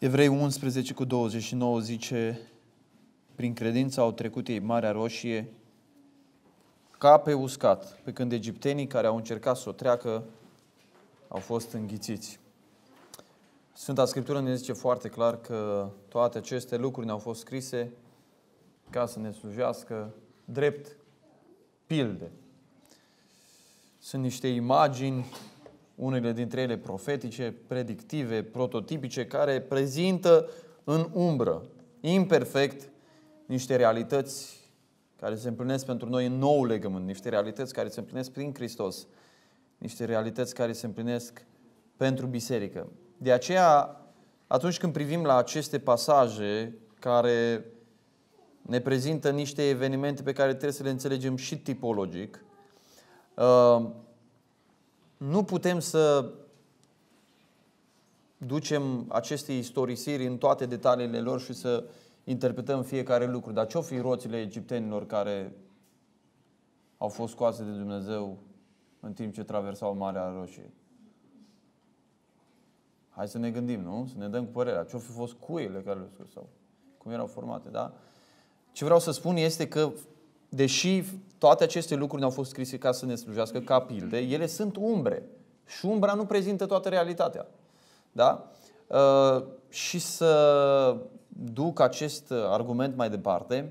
Evrei 11:29 zice: prin credință au trecut ei Marea Roșie ca pe uscat, pe când egiptenii care au încercat să o treacă au fost înghițiți. Sfânta Scriptură ne zice foarte clar că toate aceste lucruri ne-au fost scrise ca să ne slujească drept pilde. Sunt niște imagini, unele dintre ele profetice, predictive, prototipice, care prezintă în umbră, imperfect, niște realități care se împlinesc pentru noi în nou legământ, niște realități care se împlinesc prin Hristos, niște realități care se împlinesc pentru biserică. De aceea, atunci când privim la aceste pasaje care ne prezintă niște evenimente pe care trebuie să le înțelegem și tipologic, nu putem să ducem aceste istorisiri în toate detaliile lor și să interpretăm fiecare lucru. Dar ce-o fi roțile egiptenilor care au fost scoase de Dumnezeu în timp ce traversau Marea Roșie? Hai să ne gândim, nu? Să ne dăm cu părerea. Ce-o fi fost cuiele care le-au scos sau cum erau formate, da? Ce vreau să spun este că, deși toate aceste lucruri ne-au fost scrise ca să ne slujească ca pilde, ele sunt umbre. Și umbra nu prezintă toată realitatea. Da? Și să duc acest argument mai departe,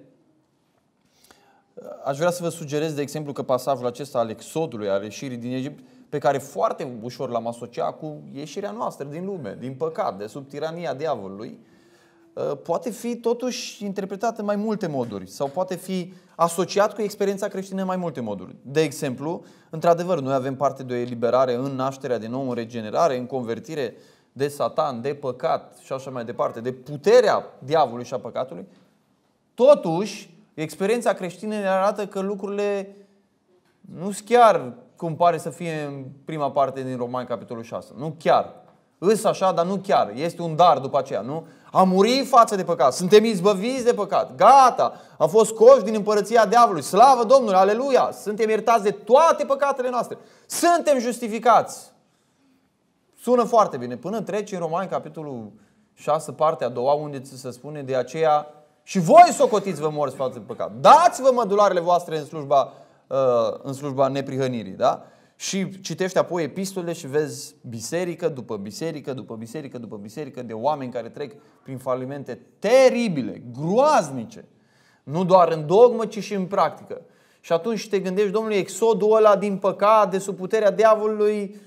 aș vrea să vă sugerez, de exemplu, că pasajul acesta al Exodului, al ieșirii din Egipt, pe care foarte ușor l-am asociat cu ieșirea noastră din lume, din păcat, de sub tirania diavolului, poate fi totuși interpretat în mai multe moduri sau poate fi asociat cu experiența creștină în mai multe moduri. De exemplu, într-adevăr, noi avem parte de o eliberare în nașterea din nou, în regenerare, în convertire de Satan, de păcat și așa mai departe, de puterea diavolului și a păcatului. Totuși, experiența creștină ne arată că lucrurile nu sunt chiar cum pare să fie în prima parte din Romani, capitolul 6. Nu chiar. Îs așa, dar nu chiar. Este un dar după aceea, nu? Am murit față de păcat. Suntem izbăviți de păcat. Gata. Am fost scoși din împărăția diavolului. Slavă Domnului, aleluia. Suntem iertați de toate păcatele noastre. Suntem justificați. Sună foarte bine. Până trece în Romani, capitolul 6, partea a doua, unde ți se spune: de aceea și voi socotiți-vă morți față de păcat. Dați-vă mădularele voastre în slujba neprihănirii. Da? Și citești apoi epistole și vezi biserică după biserică, după biserică, după biserică, de oameni care trec prin falimente teribile, groaznice. Nu doar în dogmă, ci și în practică. Și atunci te gândești, Domnule, exodul ăla din păcat, de sub puterea diavolului,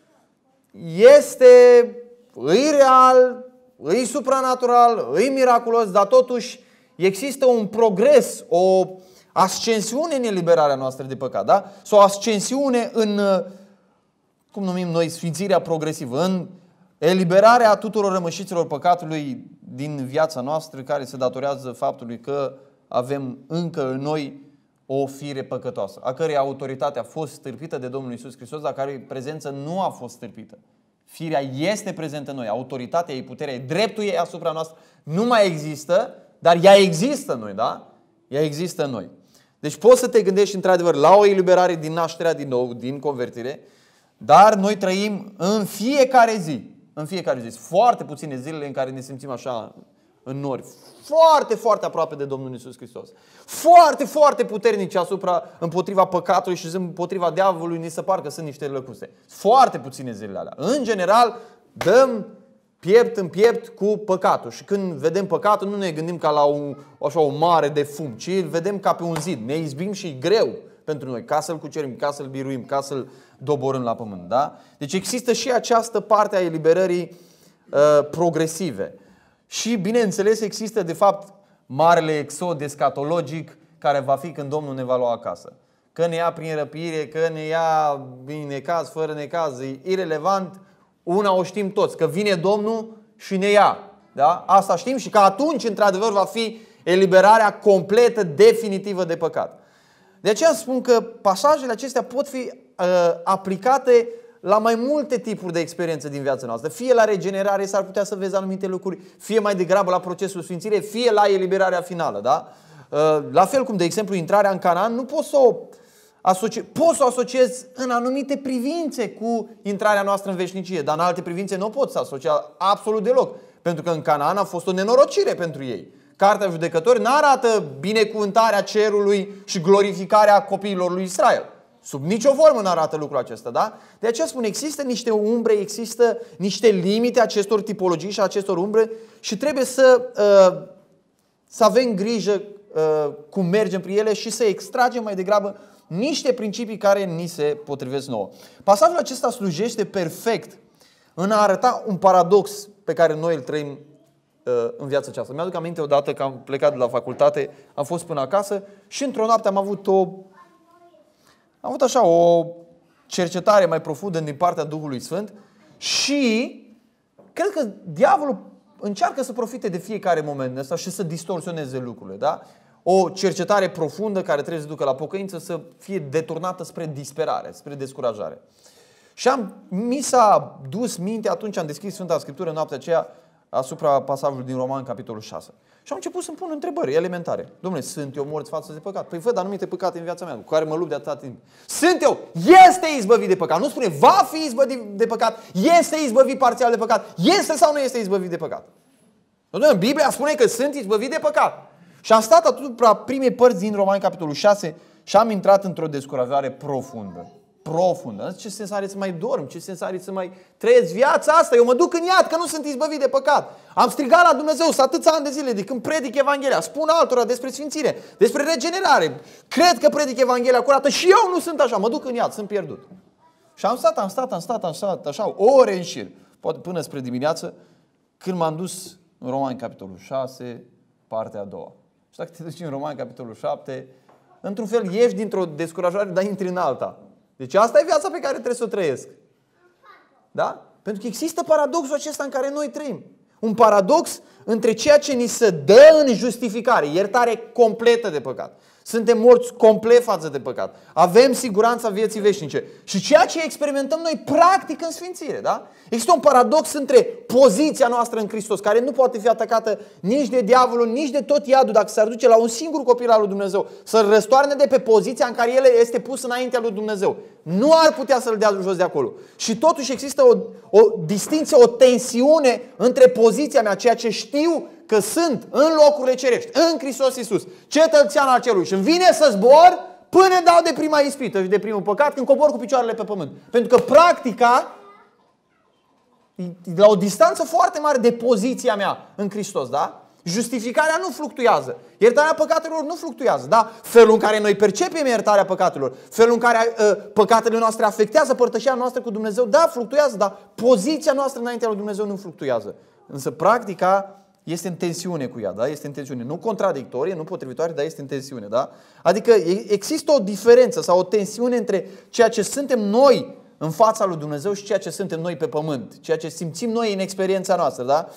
îi real, îi supranatural, îi miraculos, dar totuși există un progres, o ascensiune în eliberarea noastră de păcat, da? Sau o ascensiune în, cum numim noi, sfințirea progresivă, în eliberarea tuturor rămășiților păcatului din viața noastră, care se datorează faptului că avem încă în noi o fire păcătoasă, a cărei autoritate a fost stârpită de Domnul Iisus Hristos, dar care prezență nu a fost stârpită. Firea este prezentă în noi, autoritatea ei, puterea ei, dreptul ei asupra noastră nu mai există, dar ea există în noi, da? Ea există în noi. Deci poți să te gândești într-adevăr la o eliberare din nașterea din nou, din convertire, dar noi trăim în fiecare zi. În fiecare zi. Foarte puține zilele în care ne simțim așa în nori. Foarte, foarte aproape de Domnul Iisus Hristos. Foarte, foarte puternici împotriva păcatului și împotriva diavolului, ni se par că sunt niște lăcuse. Foarte puține zilele alea. În general, dăm piept în piept cu păcatul. Și când vedem păcatul, nu ne gândim ca la o mare de fum, ci îl vedem ca pe un zid. Ne izbim și e greu pentru noi ca să-l cucerim, ca să-l biruim, ca să-l doborâm la pământ. Da? Deci există și această parte a eliberării progresive. Și, bineînțeles, există, de fapt, marele exod escatologic care va fi când Domnul ne va lua acasă. Că ne ia prin răpire, că ne ia prin necaz, fără necaz, e irelevant. Una o știm toți, că vine Domnul și ne ia. Da? Asta știm și că atunci, într-adevăr, va fi eliberarea completă, definitivă de păcat. De aceea spun că pasajele acestea pot fi aplicate la mai multe tipuri de experiențe din viața noastră. Fie la regenerare s-ar putea să vezi anumite lucruri, fie mai degrabă la procesul sfințire, fie la eliberarea finală. Da? La fel cum, de exemplu, intrarea în Canaan, nu poți să o poți să o asociezi în anumite privințe cu intrarea noastră în veșnicie, dar în alte privințe nu o poți să asocia absolut deloc. Pentru că în Canaan a fost o nenorocire pentru ei. Cartea Judecători nu arată binecuvântarea cerului și glorificarea copiilor lui Israel. Sub nicio formă nu arată lucrul acesta, da? De aceea spun, există niște umbre, există niște limite acestor tipologii și acestor umbre și trebuie să avem grijă cum mergem prin ele și să extragem mai degrabă niște principii care ni se potrivesc nouă. Pasajul acesta slujește perfect în a arăta un paradox pe care noi îl trăim în viața aceasta. Mi-aduc aminte odată că am plecat de la facultate, am fost până acasă și într-o noapte am avut așa o cercetare mai profundă din partea Duhului Sfânt și cred că diavolul încearcă să profite de fiecare moment ăsta și să distorsioneze lucrurile, da? O cercetare profundă care trebuie să ducă la pocăință să fie deturnată spre disperare, spre descurajare. Și mi s-a dus mintea, atunci am deschis Sfânta Scriptură în noaptea aceea asupra pasajului din Roman, capitolul 6. Și am început să-mi pun întrebări elementare. Dom'le, sunt eu mort față de păcat? Păi văd anumite păcate în viața mea cu care mă lupt de atâta timp. Sunt eu, este izbăvit de păcat. Nu spune va fi izbăvit de păcat, este izbăvit parțial de păcat. Este sau nu este izbăvit de păcat? Dom'le, Biblia spune că sunt izbăvit de păcat. Și am stat asupra primei părți din Roman, capitolul 6 și am intrat într-o descurajare profundă. Ce sens are să mai dorm? Ce sens are să mai trăiesc viața asta? Eu mă duc în iad că nu sunt izbăvit de păcat. Am strigat la Dumnezeu atâția ani de zile de când predic Evanghelia. Spun altora despre sfințire, despre regenerare. Cred că predic Evanghelia curată și eu nu sunt așa. Mă duc în iad, sunt pierdut. Și am stat așa ore în șir, poate până spre dimineață, când m-am dus în Romani, capitolul 6, partea a doua. Și dacă te duci în Romani, capitolul 7, într-un fel ieși dintr-o descurajare, dar intri în alta. Deci asta e viața pe care trebuie să o trăiesc. Da? Pentru că există paradoxul acesta în care noi trăim. Un paradox între ceea ce ni se dă în justificare, iertare completă de păcat. Suntem morți complet față de păcat. Avem siguranța vieții veșnice. Și ceea ce experimentăm noi practic în sfințire. Da? Există un paradox între poziția noastră în Hristos, care nu poate fi atacată nici de diavolul, nici de tot iadul, dacă s-ar duce la un singur copil al lui Dumnezeu, să-l răstoarne de pe poziția în care el este pus înaintea lui Dumnezeu. Nu ar putea să-l dea jos de acolo. Și totuși există o distinție, o tensiune între poziția mea, ceea ce știu că sunt în locurile cerești, în Hristos Iisus, cetățean al cerului, și îmi vine să zbor până dau de prima ispită și de primul păcat când cobor cu picioarele pe pământ. Pentru că practica e la o distanță foarte mare de poziția mea în Hristos, da? Justificarea nu fluctuează. Iertarea păcatelor nu fluctuează, da? Felul în care noi percepem iertarea păcatelor, felul în care păcatele noastre afectează părtășia noastră cu Dumnezeu, da, fluctuează, dar poziția noastră înaintea lui Dumnezeu nu fluctuează. Însă practica este în tensiune cu ea, da? Este în tensiune, nu contradictorie, nu potrivitoare, dar este în tensiune, da? Adică există o diferență sau o tensiune între ceea ce suntem noi în fața lui Dumnezeu și ceea ce suntem noi pe pământ, ceea ce simțim noi în experiența noastră, da?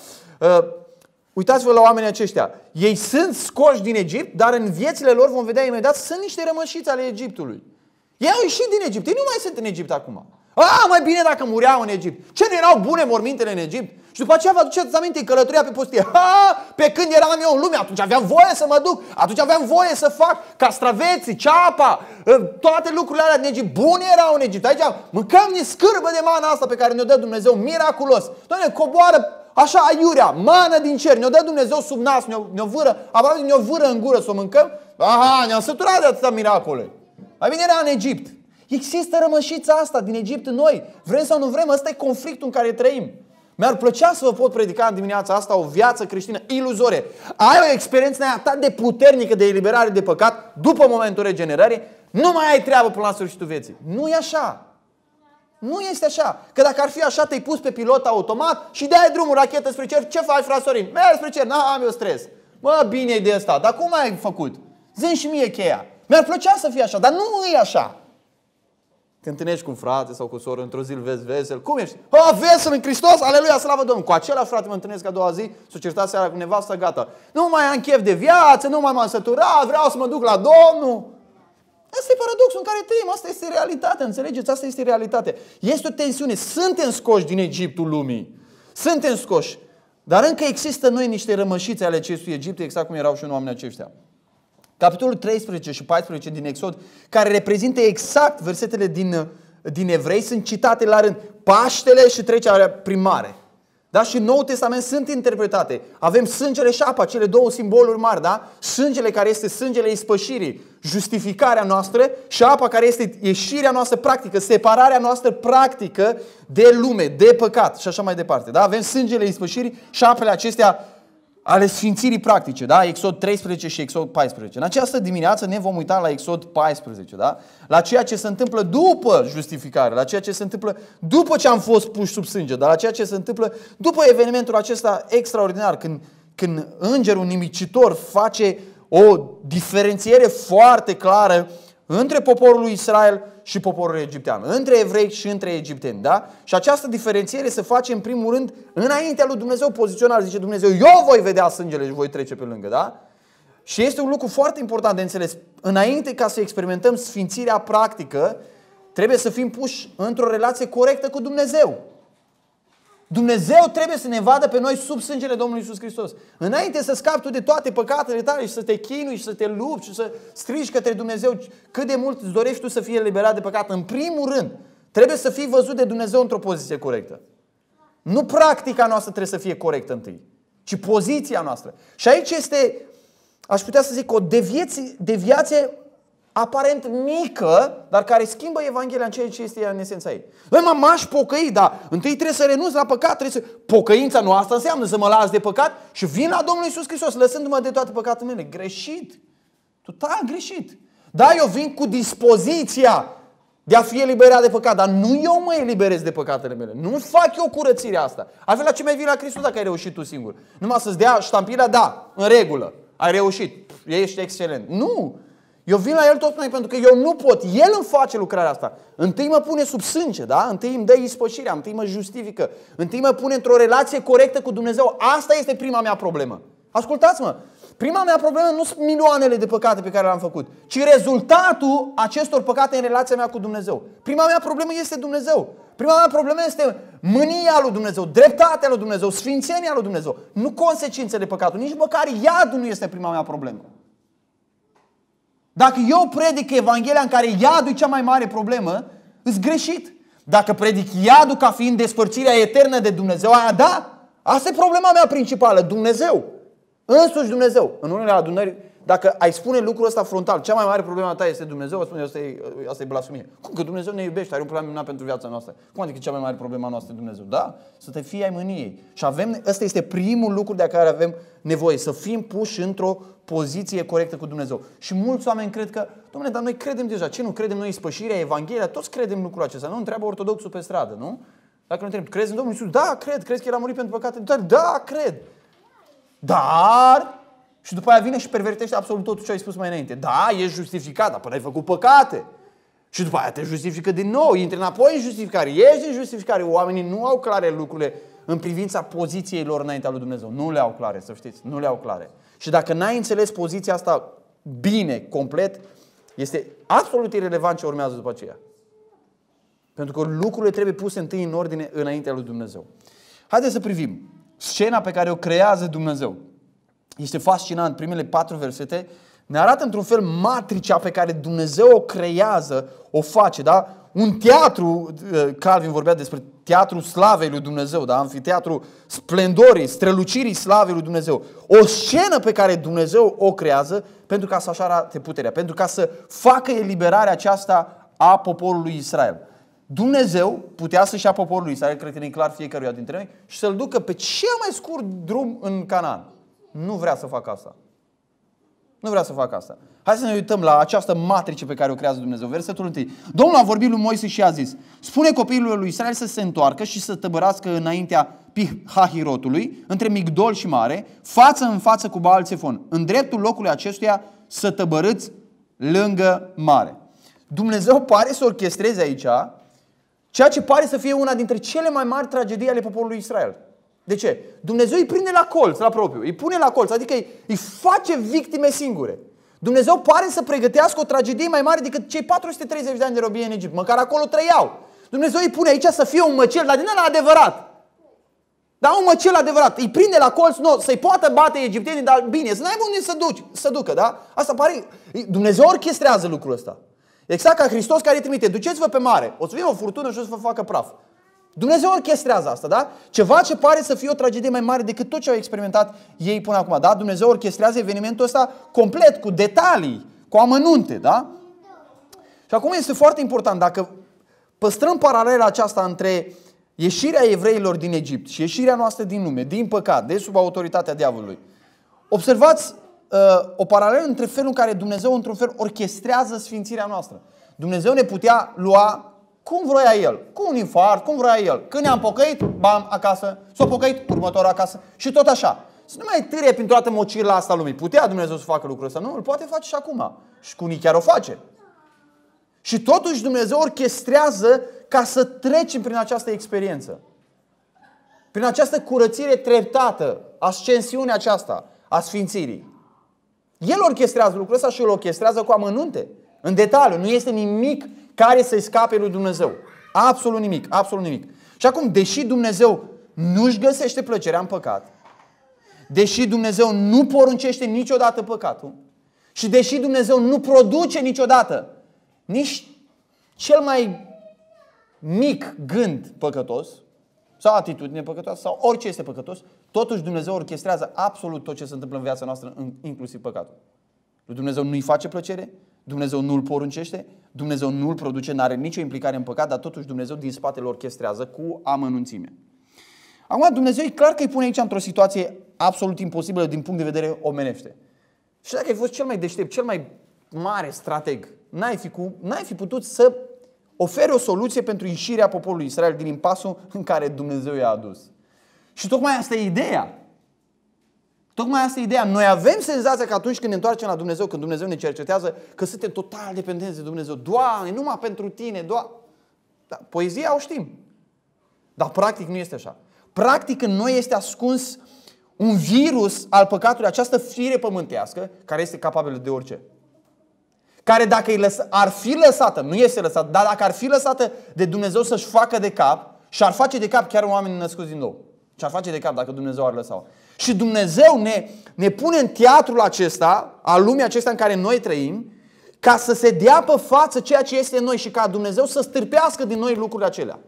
Uitați-vă la oamenii aceștia. Ei sunt scoși din Egipt, dar în viețile lor vom vedea imediat sunt niște rămășiți ale Egiptului. Ei au ieșit din Egipt, ei nu mai sunt în Egipt acum. Mai bine dacă mureau în Egipt. Ce nu erau bune mormintele în Egipt? Și după aceea vă aduceți aminte călătoria pe pustie. Pe când eram eu în lume, atunci aveam voie să mă duc, atunci aveam voie să fac castraveții, ceapa, toate lucrurile alea din Egipt. Bune erau în Egipt. Aici mâncăm ni scârbă de mana asta pe care ne-o dă Dumnezeu miraculos. Doamne, coboară așa aiurea, mană din cer, ne-o dă Dumnezeu sub nas, ne-o vâră în gură să o mâncăm. Ne-am săturat de atâta miracole. Mai bine era în Egipt. Există rămășița asta din Egipt în noi. Vrem sau nu vrem, ăsta e conflictul în care trăim. Mi-ar plăcea să vă pot predica în dimineața asta o viață creștină iluzorie. Ai o experiență atât de puternică de eliberare de păcat după momentul regenerării, nu mai ai treabă până la sfârșitul vieții. Nu e așa. Nu este așa. Că dacă ar fi așa, te-ai pus pe pilot automat și dai drumul rachetă spre cer. Ce faci, frate Sorin? Mergi spre cer. Am eu stres. Bine e de asta. Dar cum ai făcut? Zi-mi și mie cheia. Mi-ar plăcea să fie așa, dar nu e așa. Te întâlnești cu un frate sau cu o soră, într-o zi îl vezi vesel. Cum ești? Vesel în Hristos, aleluia, slavă Domnului. Cu același frate mă întâlnesc a doua zi, s-o certat seara cu nevastă, gata. Nu mai am chef de viață, nu mai m-am săturat, vreau să mă duc la Domnul. Asta e paradoxul în care trăim, asta este realitatea, înțelegeți? Asta este realitatea. Este o tensiune, suntem scoși din Egiptul lumii. Suntem scoși. Dar încă există în noi niște rămășițe ale acestui Egipt, exact cum erau și oamenii aceștia. Capitolul 13 și 14 din Exod, care reprezintă exact versetele din Evrei, sunt citate la rând. Paștele și trecerea prin mare. Da? Și în Noul Testament sunt interpretate. Avem sângele și apa, cele două simboluri mari. Da? Sângele care este sângele ispășirii, justificarea noastră, și apa care este ieșirea noastră practică, separarea noastră practică de lume, de păcat și așa mai departe. Da? Avem sângele ispășirii și apele acestea ale sfințirii practice, da? Exod 13 și Exod 14. În această dimineață ne vom uita la Exod 14, da? La ceea ce se întâmplă după justificare, la ceea ce se întâmplă după ce am fost puși sub sânge, dar la ceea ce se întâmplă după evenimentul acesta extraordinar, când îngerul nimicitor face o diferențiere foarte clară între poporul lui Israel și poporul egiptean, între evrei și între egipteni, da? Și această diferențiere se face în primul rând înaintea lui Dumnezeu, pozițional. Zice Dumnezeu, eu voi vedea sângele și voi trece pe lângă, da? Și este un lucru foarte important de înțeles. Înainte ca să experimentăm sfințirea practică, trebuie să fim puși într-o relație corectă cu Dumnezeu. Dumnezeu trebuie să ne vadă pe noi sub sângele Domnului Iisus Hristos. Înainte să scapi tu de toate păcatele tale și să te chinui și să te lupți și să strigi către Dumnezeu cât de mult îți dorești tu să fii eliberat de păcat, în primul rând trebuie să fii văzut de Dumnezeu într-o poziție corectă. Nu practica noastră trebuie să fie corectă întâi, ci poziția noastră. Și aici este, aș putea să zic, o deviație aparent mică, dar care schimbă Evanghelia în ceea ce este în esența ei. M-aș pocăi, dar întâi trebuie să renunț la păcat. Pocăința nu asta înseamnă să mă las de păcat și vin la Domnul Iisus Hristos, lăsându-mă de toate păcatele mele. Greșit. Total greșit. Da, eu vin cu dispoziția de a fi eliberat de păcat, dar nu eu mă eliberez de păcatele mele. Nu fac eu curățirea asta. Altfel, la ce mai vii la Hristos dacă ai reușit tu singur? Numai să-ți dea ștampila, da, în regulă, ai reușit, ești excelent. Nu! Eu vin la El tot mai pentru că eu nu pot. El îmi face lucrarea asta. Întâi mă pune sub sânge, da? Întâi îmi dă ispășirea, întâi mă justifică, întâi mă pune într-o relație corectă cu Dumnezeu. Asta este prima mea problemă. Ascultați-mă! Prima mea problemă nu sunt milioanele de păcate pe care le-am făcut, ci rezultatul acestor păcate în relația mea cu Dumnezeu. Prima mea problemă este Dumnezeu. Prima mea problemă este mânia lui Dumnezeu, dreptatea lui Dumnezeu, sfințenia lui Dumnezeu. Nu consecințele păcatului, nici măcar iadul nu este prima mea problemă. Dacă eu predic Evanghelia în care iadul e cea mai mare problemă, îți greșit. Dacă predic iadul ca fiind despărțirea eternă de Dumnezeu, aia da, asta e problema mea principală, Dumnezeu. Însuși Dumnezeu. În unele adunări, dacă ai spune lucrul ăsta frontal, cea mai mare problemă ta este Dumnezeu, spune asta e blasfemie. Cum că Dumnezeu ne iubește, are un plan minunat pentru viața noastră. Cum adică cea mai mare problemă a noastră Dumnezeu? Da? Să te fii ai mâniei. Și ăsta este primul lucru de care avem nevoie, să fim puși într-o poziție corectă cu Dumnezeu. Și mulți oameni cred că, dom'le, dar noi credem deja. Ce nu credem noi? Spășirea, Evanghelia, toți credem lucrul acesta. Nu întreabă ortodoxul pe stradă, nu? Dacă nu întreb, crezi în Domnul Iisus? Da, cred. Crezi că El a murit pentru păcate? Da, cred. Dar, și după aia vine și pervertește absolut tot ce ai spus mai înainte. Da, ești justificat, dar până ai făcut păcate. Și după aia te justifică din nou, intri înapoi în justificare, ieși din justificare. Oamenii nu au clare lucrurile în privința poziției lor înaintea lui Dumnezeu. Nu le au clare, să știți, nu le au clare. Și dacă n-ai înțeles poziția asta bine, complet, este absolut irelevant ce urmează după aceea. Pentru că lucrurile trebuie puse întâi în ordine înaintea lui Dumnezeu. Haideți să privim scena pe care o creează Dumnezeu. Este fascinant. Primele 4 versete ne arată într-un fel matricea pe care Dumnezeu o creează, o face, da? Un teatru, Calvin vorbea despre teatrul slavei lui Dumnezeu, da? Amfiteatru splendorii, strălucirii slavei lui Dumnezeu. O scenă pe care Dumnezeu o creează pentru ca să-și arate puterea, pentru ca să facă eliberarea aceasta a poporului Israel. Dumnezeu putea să-și ia poporul lui Israel, cred că e clar fiecăruia dintre noi, și să-l ducă pe cel mai scurt drum în Canaan. Nu vrea să facă asta. Nu vrea să facă asta. Hai să ne uităm la această matrice pe care o creează Dumnezeu. Versetul 1. Domnul a vorbit lui Moise și a zis: spune copiilor lui Israel să se întoarcă și să tăbărească înaintea Pihahirotului, între Migdol și Mare, față în față cu Baal-Țefon. În dreptul locului acestuia să tăbărâți lângă mare. Dumnezeu pare să orchestreze aici ceea ce pare să fie una dintre cele mai mari tragedii ale poporului Israel. De ce? Dumnezeu îi prinde la colț, la propriu. Îi pune la colț, adică îi face victime singure. Dumnezeu pare să pregătească o tragedie mai mare decât cei 430 de ani de robie în Egipt. Măcar acolo trăiau. Dumnezeu îi pune aici să fie un măcel, dar din ăla adevărat. Da, un măcel adevărat. Îi prinde la colț, nu, să-i poată bate egiptenii, dar bine, să n-aibă unde să ducă, da? Asta pare. Dumnezeu orchestrează lucrul ăsta. Exact ca Hristos care îi trimite: duceți-vă pe mare, o să vină o furtună și o să vă facă praf. Dumnezeu orchestrează asta, da? Ceva ce pare să fie o tragedie mai mare decât tot ce au experimentat ei până acum, da? Dumnezeu orchestrează evenimentul ăsta complet, cu detalii, cu amănunte, da? Și acum este foarte important, dacă păstrăm paralela aceasta între ieșirea evreilor din Egipt și ieșirea noastră din lume, din păcat, de sub autoritatea diavolului, observați o paralelă între felul în care Dumnezeu, într-un fel, orchestrează sfințirea noastră. Dumnezeu ne putea lua cum vroia El, cu un infart, cum vroia El. Când ne-am pocăit, bam, acasă, s-a pocăit, următorul acasă și tot așa. Să nu mai târie prin toată mocirla asta lumii. Putea Dumnezeu să facă lucrul ăsta? Nu, îl poate face și acum. Și cu unii chiar o face. Și totuși Dumnezeu orchestrează ca să trecem prin această experiență. Prin această curățire treptată, ascensiunea aceasta a sfințirii. El orchestrează lucrul ăsta și îl orchestrează cu amănunte, în detaliu. Nu este nimic care să-i scape lui Dumnezeu. Absolut nimic, absolut nimic. Și acum, deși Dumnezeu nu-și găsește plăcerea în păcat, deși Dumnezeu nu poruncește niciodată păcatul și deși Dumnezeu nu produce niciodată nici cel mai mic gând păcătos sau atitudine păcătoasă sau orice este păcătos, totuși Dumnezeu orchestrează absolut tot ce se întâmplă în viața noastră, inclusiv păcatul. Lui Dumnezeu nu-i face plăcere, Dumnezeu nu-l poruncește, Dumnezeu nu-l produce, n-are nicio implicare în păcat, dar totuși Dumnezeu din spate îl orchestrează cu amănunțime. Acum Dumnezeu e clar că îi pune aici într-o situație absolut imposibilă din punct de vedere omenește. Și dacă ai fost cel mai deștept, cel mai mare strateg, n-ai fi putut să oferi o soluție pentru ieșirea poporului Israel din impasul în care Dumnezeu i-a adus. Și tocmai asta e ideea. Tocmai asta e ideea. Noi avem senzația că atunci când ne întoarcem la Dumnezeu, când Dumnezeu ne cercetează, că suntem total dependenți de Dumnezeu. Doamne, numai pentru Tine, Doamne. Da, poezia o știm. Dar practic nu este așa. Practic în noi este ascuns un virus al păcatului, această fire pământească, care este capabilă de orice. Care dacă ar fi lăsată, nu este lăsată, dar dacă ar fi lăsată de Dumnezeu să-și facă de cap, și ar face de cap chiar oamenii născuți din nou. Și ar face de cap dacă Dumnezeu ar lăsa-o. Și Dumnezeu ne pune în teatrul acesta, al lumii acesta în care noi trăim, ca să se dea pe față ceea ce este în noi și ca Dumnezeu să stârpească din noi lucrurile acelea.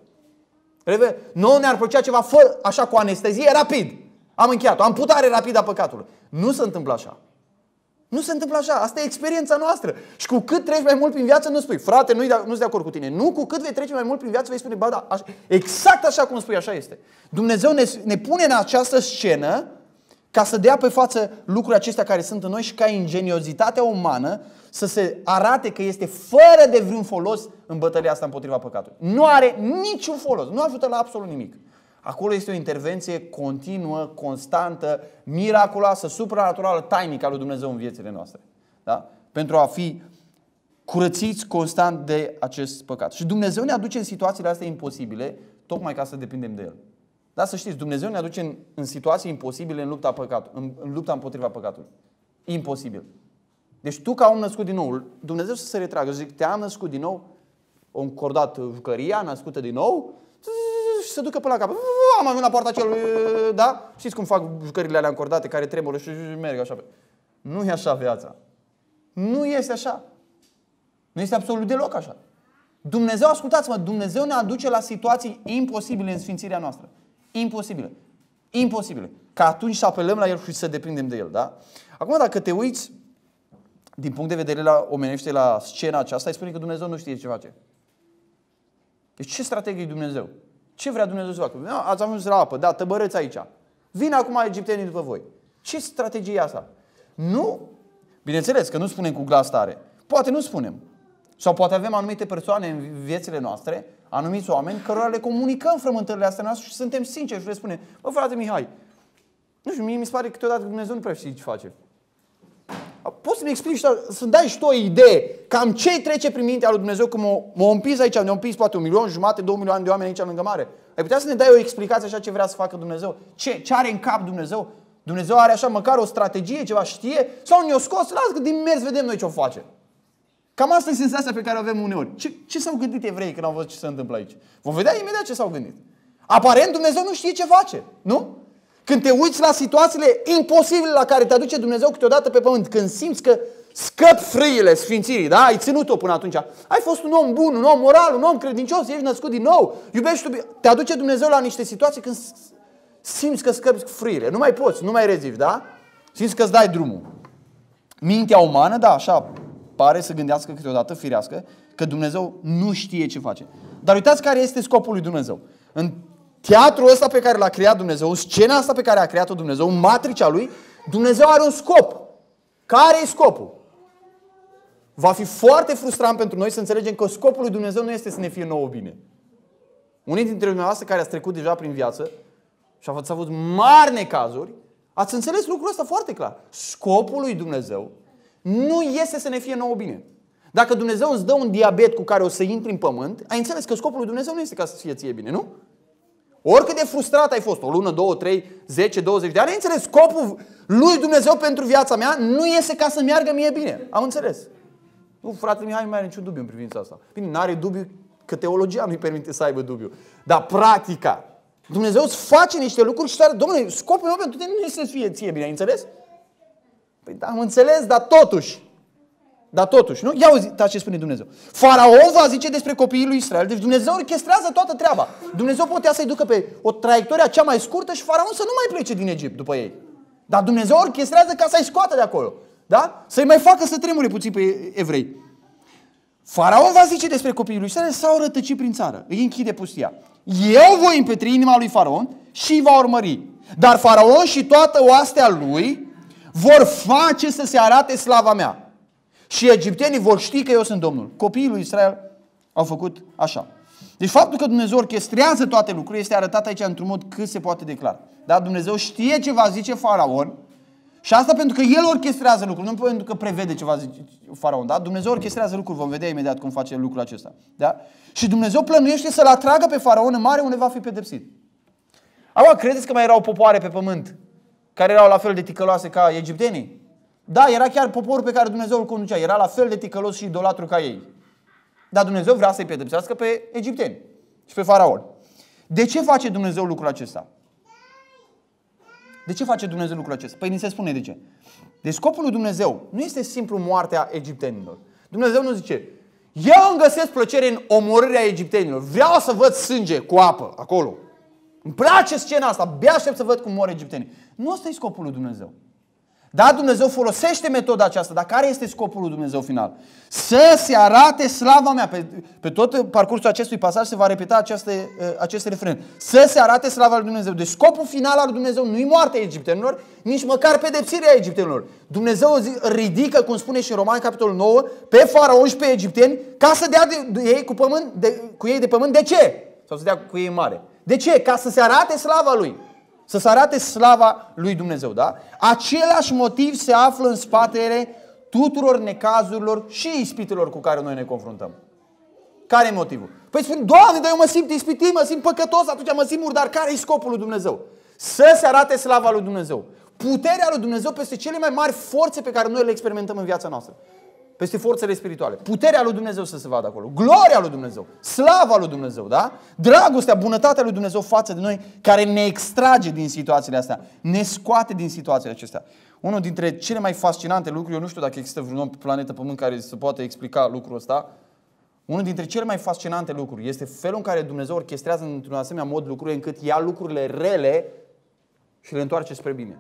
Nouă ne-ar plăcea ceva fără, așa cu anestezie, rapid. Am încheiat-o, amputare rapidă a păcatului. Nu se întâmplă așa. Nu se întâmplă așa. Asta e experiența noastră. Și cu cât treci mai mult prin viață, nu spui, frate, nu sunt de acord cu tine. Nu, cu cât vei trece mai mult prin viață, vei spune, ba da, așa. Exact așa cum spui, așa este. Dumnezeu ne pune în această scenă ca să dea pe față lucrurile acestea care sunt în noi și ca ingeniozitatea umană să se arate că este fără de vreun folos în bătălia asta împotriva păcatului. Nu are niciun folos. Nu ajută la absolut nimic. Acolo este o intervenție continuă, constantă, miraculoasă, supranaturală, tainică a lui Dumnezeu în viețile noastre. Da? Pentru a fi curățiți constant de acest păcat. Și Dumnezeu ne aduce în situațiile astea imposibile, tocmai ca să depindem de El. Da, să știți, Dumnezeu ne aduce în situații imposibile în lupta împotriva păcatului. Imposibil. Deci tu, ca om născut din nou, Dumnezeu să se retragă. Zic, te-am născut din nou, o încordat jucăria, născută din nou, și se ducă până la cap. Am ajuns la poarta celui, da? Știți cum fac jucările alea încordate, care tremură și merg așa. Nu e așa viața. Nu este așa. Nu este absolut deloc așa. Dumnezeu, ascultați-mă, Dumnezeu ne aduce la situații imposibile în sfințirea noastră. Imposibile. Imposibile. Ca atunci să apelăm la El și să depindem de El, da? Acum, dacă te uiți din punct de vedere omenește la scena aceasta, îi spune că Dumnezeu nu știe ce face. Deci ce strategie e Dumnezeu? Ce vrea Dumnezeu să facă? Ați ajuns la apă, da, tăbărâți aici. Vin acum egiptenii după voi. Ce strategie e asta? Nu, bineînțeles că nu spunem cu glas tare. Poate nu spunem. Sau poate avem anumite persoane în viețile noastre, anumiți oameni, cărora le comunicăm frământările astea noastre și suntem sinceri și le spunem, bă, frate Mihai, nu știu, mie mi se pare că câteodată Dumnezeu nu prea știe ce face. Poți să-mi explici, să-mi dai și tu o idee cam ce trece prin mintea lui Dumnezeu când m-a împins aici, ne-a împins poate 1,5 milion, 2 milioane de oameni aici lângă mare. Ai putea să ne dai o explicație așa ce vrea să facă Dumnezeu? Ce are în cap Dumnezeu? Dumnezeu are așa măcar o strategie, ceva știe? Sau ne-o scos? Lasă că din mers vedem noi ce o face. Cam asta e senzația pe care o avem uneori. Ce s-au gândit evreii când au văzut ce se întâmplă aici? Vom vedea imediat ce s-au gândit. Aparent Dumnezeu nu știe ce face, nu? Când te uiți la situațiile imposibile la care te aduce Dumnezeu câteodată pe pământ, când simți că scăpi frâiele sfințirii, da? Ai ținut-o până atunci. Ai fost un om bun, un om moral, un om credincios, ești născut din nou, iubești, te aduce Dumnezeu la niște situații când simți că scăpi frâiele. Nu mai poți, nu mai rezivi, da? Simți că îți dai drumul. Mintea umană, da, așa pare să gândească câteodată firească că Dumnezeu nu știe ce face. Dar uitați care este scopul lui Dumnezeu. În teatrul ăsta pe care l-a creat Dumnezeu, în scena asta pe care a creat-o Dumnezeu, în matricea lui, Dumnezeu are un scop. Care e scopul? Va fi foarte frustrant pentru noi să înțelegem că scopul lui Dumnezeu nu este să ne fie nouă bine. Unii dintre dumneavoastră care ați trecut deja prin viață și ați avut mari necazuri, ați înțeles lucrul ăsta foarte clar. Scopul lui Dumnezeu nu este să ne fie nouă bine. Dacă Dumnezeu îți dă un diabet cu care o să intri în pământ, ai înțeles că scopul lui Dumnezeu nu este ca să fie ție bine, nu? Oricât de frustrat ai fost, o lună, 2, 3, 10, 20 de ani, ai înțeles, scopul lui Dumnezeu pentru viața mea nu este ca să meargă mie bine. Am înțeles. Nu, fratele Mihai, nu mai are niciun dubiu în privința asta. Bine, n-are dubiu că teologia nu-i permite să aibă dubiu. Dar practica, Dumnezeu îți face niște lucruri și spune, domnule, scopul meu pentru tine nu este să fie ție bine, ai înțeles? Păi da, am înțeles, dar totuși, nu? Ia uitați ce spune Dumnezeu. Faraon va zice despre copiii lui Israel. Deci Dumnezeu orchestrează toată treaba. Dumnezeu putea să-i ducă pe o traiectorie cea mai scurtă și Faraon să nu mai plece din Egipt după ei. Dar Dumnezeu orchestrează ca să-i scoată de acolo. Da? Să-i mai facă să tremure puțin pe evrei. Faraon va zice despre copiii lui Israel, s-au rătăcit prin țară. Îi închide pustia. Eu voi împetri inima lui Faraon și îi va urmări. Dar Faraon și toată oastea lui vor face să se arate slava mea. Și egiptenii vor ști că eu sunt Domnul. Copiii lui Israel au făcut așa. Deci faptul că Dumnezeu orchestrează toate lucrurile este arătat aici într-un mod cât se poate de clar. Da? Dumnezeu știe ce va zice Faraon și asta pentru că El orchestrează lucruri, nu pentru că prevede ce va zice Faraon. Da? Dumnezeu orchestrează lucruri, vom vedea imediat cum face lucrul acesta. Da? Și Dumnezeu plănuiește să-l atragă pe Faraon în mare unde va fi pedepsit. Acum, credeți că mai erau popoare pe pământ care erau la fel de ticăloase ca egiptenii? Da, era chiar poporul pe care Dumnezeu îl conducea. Era la fel de ticălos și idolatru ca ei. Dar Dumnezeu vrea să-i pedepsească pe egipteni și pe Faraon. De ce face Dumnezeu lucrul acesta? De ce face Dumnezeu lucrul acesta? Păi ni se spune de ce. Deci scopul lui Dumnezeu nu este simplu moartea egiptenilor. Dumnezeu nu zice, eu îmi găsesc plăcere în omorârea egiptenilor. Vreau să văd sânge cu apă acolo. Îmi place scena asta. Abia aștept să văd cum mor egiptenii. Nu ăsta e scopul lui Dumnezeu. Da, Dumnezeu folosește metoda aceasta, dar care este scopul lui Dumnezeu final? Să se arate slava mea. Pe tot parcursul acestui pasaj se va repeta acest refren. Să se arate slava lui Dumnezeu. Deci scopul final al lui Dumnezeu nu-i moartea egiptenilor, nici măcar pedepsirea egiptenilor. Dumnezeu ridică, cum spune și în Romani, capitolul 9, pe Faraon și pe egipteni ca să dea cu ei de pământ. De ce? Sau să dea cu ei mare. De ce? Ca să se arate slava lui. Să se arate slava lui Dumnezeu, da? Același motiv se află în spatele tuturor necazurilor și ispitelor cu care noi ne confruntăm. Care e motivul? Păi spun, Doamne, dar eu mă simt ispitit, mă simt păcătos, atunci mă simt murdar. Care e scopul lui Dumnezeu? Să se arate slava lui Dumnezeu. Puterea lui Dumnezeu peste cele mai mari forțe pe care noi le experimentăm în viața noastră. Peste forțele spirituale. Puterea lui Dumnezeu să se vadă acolo. Gloria lui Dumnezeu. Slava lui Dumnezeu, da? Dragostea, bunătatea lui Dumnezeu față de noi, care ne extrage din situațiile astea. Ne scoate din situațiile acestea. Unul dintre cele mai fascinante lucruri, eu nu știu dacă există vreun om pe planetă Pământ care să poată explica lucrul ăsta. Unul dintre cele mai fascinante lucruri este felul în care Dumnezeu orchestrează într-un asemenea mod lucrurile încât ia lucrurile rele și le întoarce spre bine.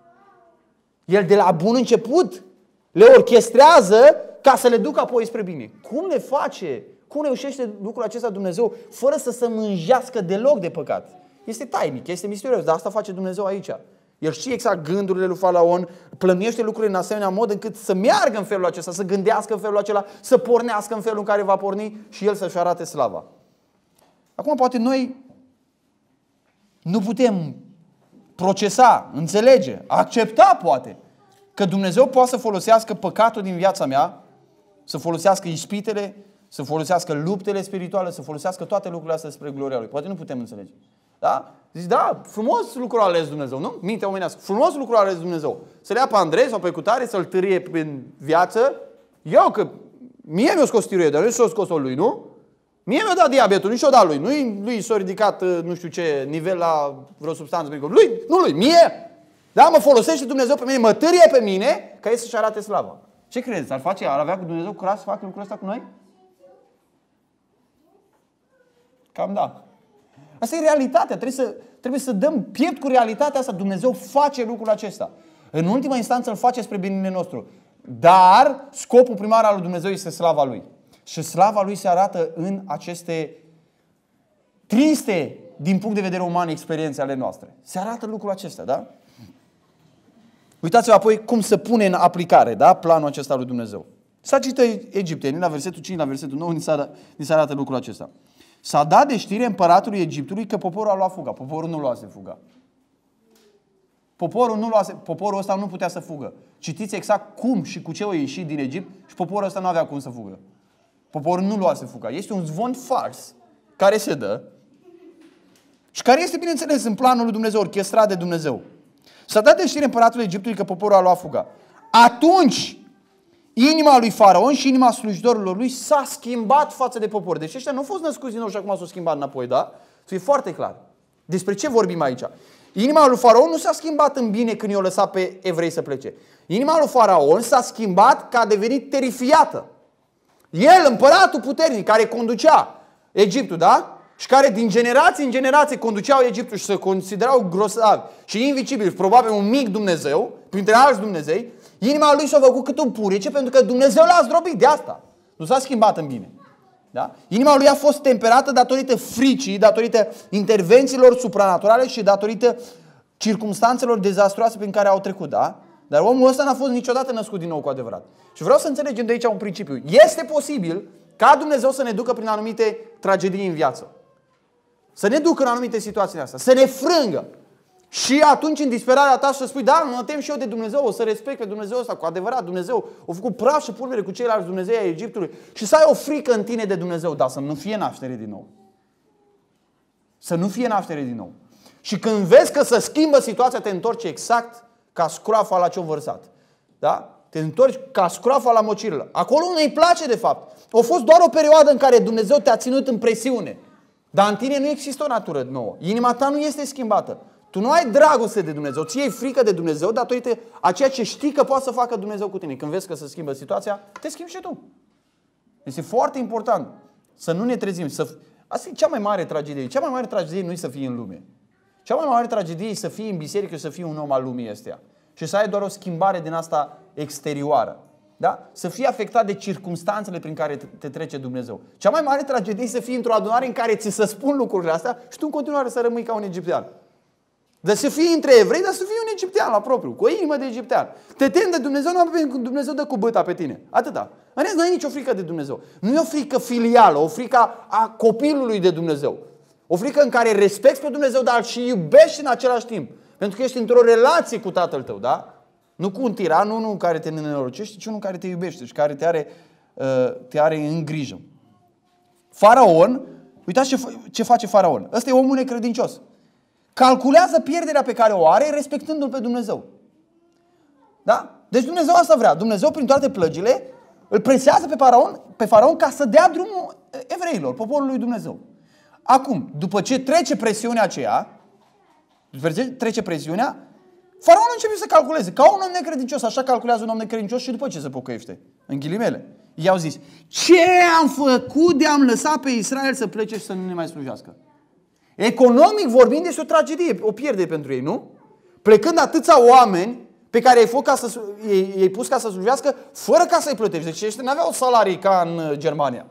El de la bun început le orchestrează ca să le ducă apoi spre bine. Cum le face? Cum reușește lucrul acesta Dumnezeu fără să se mânjească deloc de păcat? Este tainic, este misterios, dar asta face Dumnezeu aici. El știe exact gândurile lui Faraon, plănuiește lucrurile în asemenea mod încât să meargă în felul acesta, să gândească în felul acela, să pornească în felul în care va porni și el să-și arate slava. Acum poate noi nu putem procesa, înțelege, accepta poate că Dumnezeu poate să folosească păcatul din viața mea, să folosească ispitele, să folosească luptele spirituale, să folosească toate lucrurile astea spre gloria Lui. Poate nu putem înțelege. Da? Zici, da, frumos lucru a ales Dumnezeu, nu? Mintea omenească. Frumos lucru a ales Dumnezeu. Să-l ia pe Andrei sau pe cutare, să-l târie prin viață. Eu, că mie mi-a scos tiroidea, dar nu și-a scos-o lui, nu? Mie mi-a dat diabetul, nu și-o dat lui. Lui s-a ridicat nu știu ce nivel la vreo substanță. Nu lui, mie. Da, mă folosește Dumnezeu pe mine, mă târie pe mine ca el să-și arate slava. Ce credeți? Ar avea cu Dumnezeu curaj să facă lucrul ăsta cu noi? Cam da. Asta e realitatea. Trebuie să dăm piept cu realitatea asta. Dumnezeu face lucrul acesta. În ultima instanță îl face spre binele nostru. Dar scopul primar al lui Dumnezeu este slava Lui. Și slava Lui se arată în aceste triste, din punct de vedere uman, experiențe ale noastre. Se arată lucrul acesta, da? Uitați-vă apoi cum se pune în aplicare, da? Planul acesta al lui Dumnezeu. S-a citit Egipteni, la versetul 5, la versetul 9, ni se arată lucrul acesta. S-a dat de știre împăratului Egiptului că poporul a luat fuga. Poporul nu luase fuga. Poporul ăsta nu putea să fugă. Citiți exact cum și cu ce au ieșit din Egipt și poporul ăsta nu avea cum să fugă. Poporul nu luase fuga. Este un zvon fals care se dă și care este, bineînțeles, în planul lui Dumnezeu, orchestrat de Dumnezeu. S-a dat de știre împăratului Egiptului că poporul a luat fuga. Atunci, inima lui Faraon și inima slujitorilor lui s-a schimbat față de popor. Deci ăștia nu au fost născuți din nou și acum s-au schimbat înapoi, da? Să fie foarte clar. Despre ce vorbim aici? Inima lui Faraon nu s-a schimbat în bine când i-a lăsat pe evrei să plece. Inima lui Faraon s-a schimbat că a devenit terifiată. El, împăratul puternic, care conducea Egiptul, da? Și care din generație în generație conduceau Egiptul și se considerau grosavi și invicibili, probabil un mic Dumnezeu, printre alți Dumnezei, inima lui s-a făcut cât un purice pentru că Dumnezeu l-a zdrobit de asta. Nu s-a schimbat în bine. Da? Inima lui a fost temperată datorită fricii, datorită intervențiilor supranaturale și datorită circumstanțelor dezastroase prin care au trecut. Da? Dar omul ăsta n-a fost niciodată născut din nou cu adevărat. Și vreau să înțelegem de aici un principiu. Este posibil ca Dumnezeu să ne ducă prin anumite tragedii în viață. Să ne ducă în anumite situații astea. Să ne frângă. Și atunci în disperarea ta să spui, da, mă tem și eu de Dumnezeu, o să respect pe Dumnezeu ăsta, cu adevărat Dumnezeu a făcut praf și pulbere cu ceilalți Dumnezei ai Egiptului și să ai o frică în tine de Dumnezeu, dar să nu fie naștere din nou. Să nu fie naștere din nou. Și când vezi că se schimbă situația, te întorci exact ca scroafa la ce-o vărsat. Da? Te întorci ca scroafa la mocirlă. Acolo nu-i place de fapt. A fost doar o perioadă în care Dumnezeu te-a ținut în presiune. Dar în tine nu există o natură nouă. Inima ta nu este schimbată. Tu nu ai dragoste de Dumnezeu, ți iei frică de Dumnezeu datorită a ceea ce știi că poate să facă Dumnezeu cu tine. Când vezi că se schimbă situația, te schimbi și tu. Este foarte important să nu ne trezim. Asta e cea mai mare tragedie. Cea mai mare tragedie nu e să fii în lume. Cea mai mare tragedie e să fii în biserică și să fii un om al lumii astea. Și să ai doar o schimbare din asta exterioară. Da? Să fii afectat de circumstanțele prin care te trece Dumnezeu. Cea mai mare tragedie e să fii într-o adunare în care ți se spun lucrurile astea și tu în continuare să rămâi ca un egiptean. Dar să fii între evrei, dar să fii un egiptean la propriu, cu o inimă de egiptean. Te temi de Dumnezeu, nu Dumnezeu dă cu băta pe tine. Atâta. În rest, nu ai nicio frică de Dumnezeu. Nu e o frică filială, o frică a copilului de Dumnezeu. O frică în care respecti pe Dumnezeu, dar și iubești în același timp. Pentru că ești într-o relație cu Tatăl tău, da? Nu cu un tiran, nu unul care te nenorocește, ci unul care te iubește și care te are în grijă. Faraon, uitați ce face Faraon. Ăsta e omul necredincios. Calculează pierderea pe care o are respectându-L pe Dumnezeu. Da? Deci Dumnezeu asta vrea. Dumnezeu prin toate plăgile îl presează pe Faraon ca să dea drumul evreilor, poporului lui Dumnezeu. Acum, după ce trece presiunea aceea, Faraon începe să calculeze. Ca un om necredincios, așa calculează un om necredincios și după ce se pocăiește. În ghilimele. I-au zis, ce am făcut de am lăsat pe Israel să plece și să nu ne mai slujească? Economic vorbind, este o tragedie, o pierdere pentru ei, nu? Plecând atâția oameni pe care i-ai pus ca să slujească, fără ca să-i plătești. Deci ăștia n-aveau salarii ca în Germania.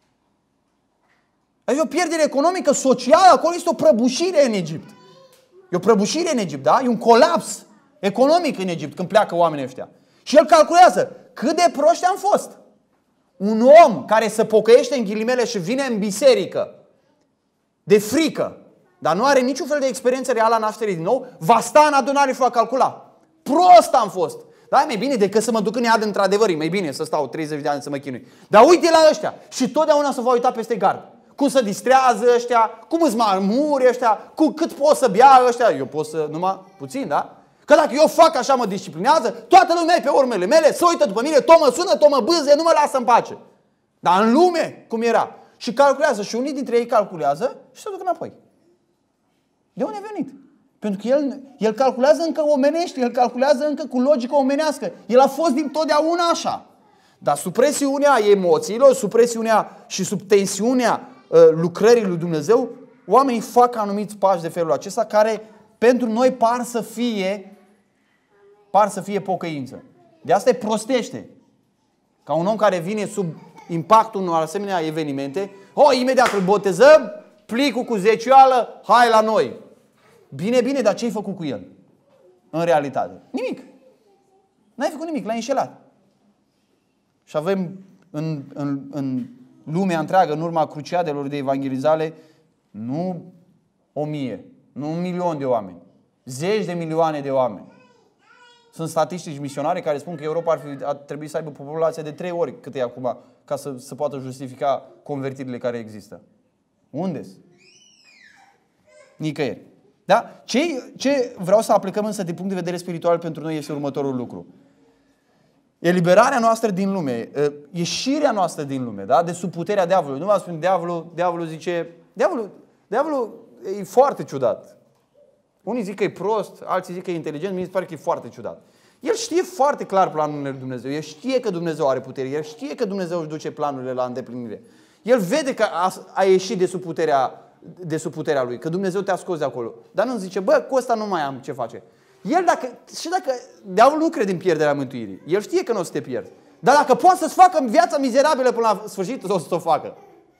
Adică o pierdere economică, socială, acolo este o prăbușire în Egipt. E o prăbușire în Egipt, da? E un colaps economic în Egipt când pleacă oamenii ăștia. Și el calculează cât de proști am fost. Un om care se pocăiește în ghilimele și vine în biserică de frică, dar nu are niciun fel de experiență reală a nașterii din nou, va sta în adunare și va calcula. Prost am fost. Da, e mai bine decât să mă duc în iad într-adevăr, e mai bine să stau 30 de ani să mă chinui. Dar uite la ăștia și totdeauna se va uita peste gard. Cum se distrează ăștia, cum îți marmuri ăștia, cu cât pot să bea ăștia. Eu pot să numai puțin, da? Că dacă eu fac așa, mă disciplinează, toată lumea e pe urmele mele, se uită după mine, tot mă sună, tot mă bâzie, nu mă lasă în pace. Dar în lume, cum era? Și calculează. Și unii dintre ei calculează și se duc înapoi. De unde a venit? Pentru că el calculează încă omenește, el calculează încă cu logică omenească. El a fost dintotdeauna așa. Dar sub presiunea emoțiilor, sub presiunea și sub tensiunea lucrării lui Dumnezeu, oamenii fac anumiți pași de felul acesta care pentru noi par să fie pocăință. De asta îi prostește. Ca un om care vine sub impactul unor asemenea evenimente, imediat îl botezăm, plicul cu zecioală, hai la noi. Bine, dar ce ai făcut cu el? În realitate? Nimic. N-ai făcut nimic, l-ai înșelat. Și avem în lumea întreagă, în urma cruciadelor de evangelizare, nu 1000, nu 1.000.000 de oameni, 10 de milioane de oameni. Sunt statistici misionare care spun că Europa ar trebui să aibă populație de 3 ori cât e acum, ca să se poată justifica convertirile care există. Unde-s? Nicăieri. Da? Ce vreau să aplicăm însă din punct de vedere spiritual pentru noi este următorul lucru. Eliberarea noastră din lume, ieșirea noastră din lume, da? De sub puterea diavolului. Nu vă spun, diavolul zice, diavolul e foarte ciudat. Unii zic că e prost, alții zic că e inteligent, mie se pare că e foarte ciudat. El știe foarte clar planurile lui Dumnezeu, el știe că Dumnezeu are putere, el știe că Dumnezeu își duce planurile la îndeplinire. El vede că a ieșit de sub puterea lui, că Dumnezeu te-a scos de acolo. Dar nu zice, cu ăsta nu mai am ce face. Dacă diavolul nu crede în pierderea mântuirii, el știe că nu o să te pierzi. Dar dacă poate să-ți facă viața mizerabilă până la sfârșit, o să o facă.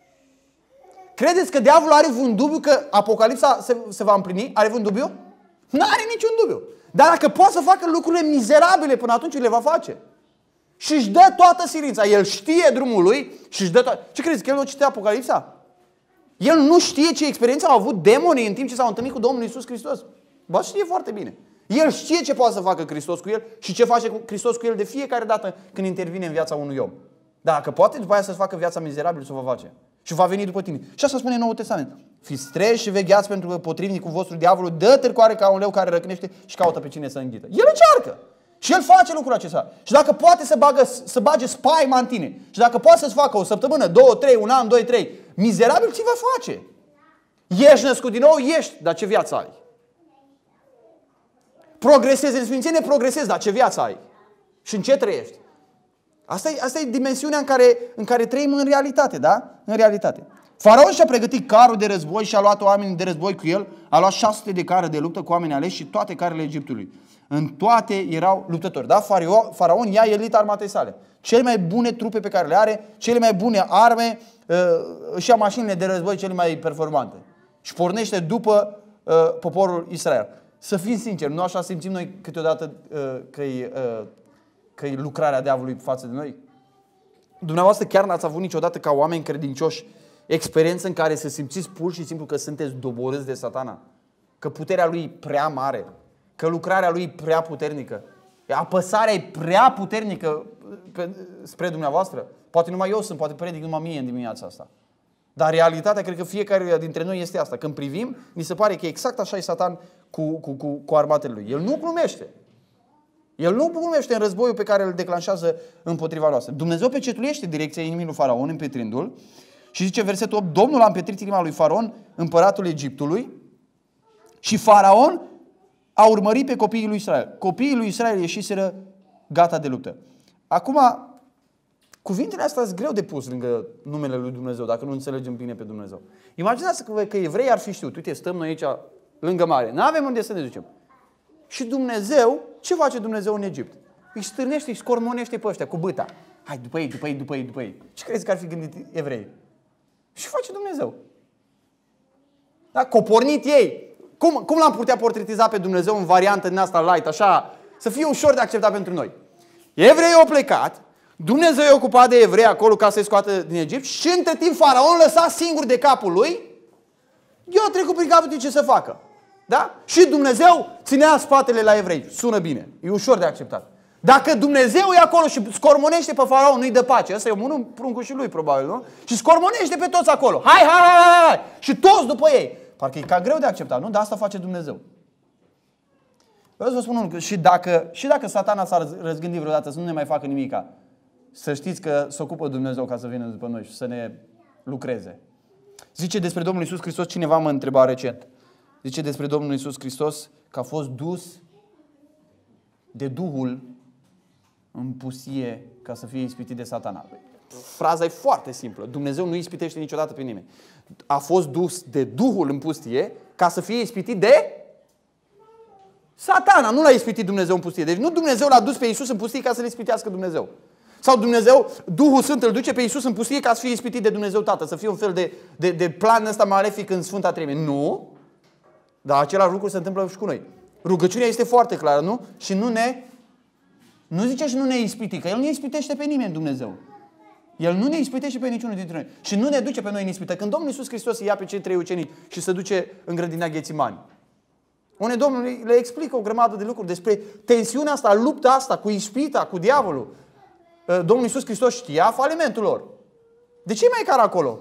Credeți că diavolul are vreun dubiu că Apocalipsa se va împlini? Are vreun dubiu? Nu are niciun dubiu. Dar dacă poate să facă lucrurile mizerabile până atunci, le va face. Și își dă toată silința. El știe drumul lui și își dă toată... Ce credeți? Că el nu citea Apocalipsa? El nu știe ce experiență au avut demonii în timp ce s-au întâlnit cu Domnul Iisus Hristos. Bă, știe foarte bine. El știe ce poate să facă Hristos cu el și ce face Hristos cu el de fiecare dată când intervine în viața unui om. Dar dacă poate după aia să-ți facă viața mizerabilă, să o va face. Și va veni după tine. Și asta spune în Noul Testament. Fiți treji și vegheați pentru că potrivnicul vostru diavolul dă târcoare ca un leu care răcnește și caută pe cine să înghită. El încearcă. Și el face lucrul acesta. Și dacă poate să bage spaima în tine, și dacă poate să-ți facă o săptămână, 2, 3, un an, 2, 3, mizerabil, ce va face? Ești născut din nou? Ești. Dar ce viață ai? Progresezi în sfințenie? Progresezi. Dar ce viață ai? Și în ce trăiești? Asta e dimensiunea în care trăim în realitate, da? În realitate. Faraon și-a pregătit carul de război și a luat oameni de război cu el. A luat 600 de care de luptă cu oameni aleși și toate carele Egiptului. În toate erau luptători. Da? Faraon ia elita armatei sale. Cele mai bune trupe pe care le are, cele mai bune arme și ia mașinile de război cele mai performante. Și pornește după poporul Israel. Să fim sinceri, nu așa simțim noi câteodată că e lucrarea diavolului față de noi? Dumneavoastră chiar n-ați avut niciodată ca oameni credincioși experiență în care să simțiți pur și simplu că sunteți doborâți de Satana? Că puterea lui e prea mare? Că lucrarea lui e prea puternică? Apăsarea e prea puternică spre dumneavoastră? Poate numai eu sunt, poate predic numai mie în dimineața asta. Dar realitatea, cred că fiecare dintre noi este asta. Când privim, ni se pare că exact așa e Satan cu armatele lui. El nu glumește. El nu glumește în războiul pe care îl declanșează împotriva noastră. Dumnezeu pecetuiește direcția inimii lui Faraon, împetrindu-l. Și zice versetul 8, Domnul a împetrit inima lui Faraon, împăratul Egiptului, și Faraon a urmărit pe copiii lui Israel. Copiii lui Israel ieșiseră gata de luptă. Acum, cuvintele astea sunt greu de pus lângă numele lui Dumnezeu, dacă nu înțelegem bine pe Dumnezeu. Imaginați-vă că evreii ar fi știut. Uite, stăm noi aici lângă mare. N-avem unde să ne ducem. Și Dumnezeu, ce face Dumnezeu în Egipt? Îi stârnește, îi scormonește pe ăștia cu bâta. Hai, după ei. Ce crezi că ar fi gândit evreii? Și face Dumnezeu. Da? Copornit ei. Cum l-am putea portretiza pe Dumnezeu în variantă din asta light, așa, să fie ușor de acceptat pentru noi? Evreii au plecat, Dumnezeu e ocupat de evrei acolo ca să-i scoată din Egipt și între timp Faraon lăsa singur de capul lui, eu a trecut prin capul lui ce să facă. Da? Și Dumnezeu ținea spatele la evrei. Sună bine, e ușor de acceptat. Dacă Dumnezeu e acolo și scormonește pe Faraon, nu-i dă pace. Ăsta e unul pruncușul lui, probabil, nu? Și scormonește pe toți acolo. Hai! Și toți după ei. Parcă e cam greu de acceptat, nu? Dar asta face Dumnezeu. Vreau să vă spun unul, și dacă Satana s-ar răzgândi vreodată să nu ne mai facă nimica, să știți că se ocupă Dumnezeu ca să vină după noi și să ne lucreze. Zice despre Domnul Iisus Hristos, cineva mă întreba recent. Zice despre Domnul Iisus Hristos că a fost dus de Duhul în pustie ca să fie ispitit de Satana? Fraza e foarte simplă. Dumnezeu nu ispitește niciodată pe nimeni. A fost dus de Duhul în pustie ca să fie ispitit de Satana. Nu l-a ispitit Dumnezeu în pustie. Deci nu Dumnezeu l-a dus pe Iisus în pustie ca să-l ispitească Dumnezeu. Sau Dumnezeu, Duhul Sfânt îl duce pe Iisus în pustie ca să fie ispitit de Dumnezeu Tatăl. Să fie un fel de plan ăsta malefic în Sfânta Treime. Nu. Dar același lucru se întâmplă și cu noi. Rugăciunea este foarte clară, nu? Și nu zice și nu ne ispiti, că El nu ispitește pe nimeni, Dumnezeu. El nu ne ispitește pe niciunul dintre noi. Și nu ne duce pe noi în ispită. Când Domnul Iisus Hristos ia pe cei 3 ucenici și se duce în grădina Ghețimani, unde Domnul le explică o grămadă de lucruri despre tensiunea asta, lupta asta cu ispita, cu diavolul. Domnul Iisus Hristos știa falimentul lor. De ce mai care acolo?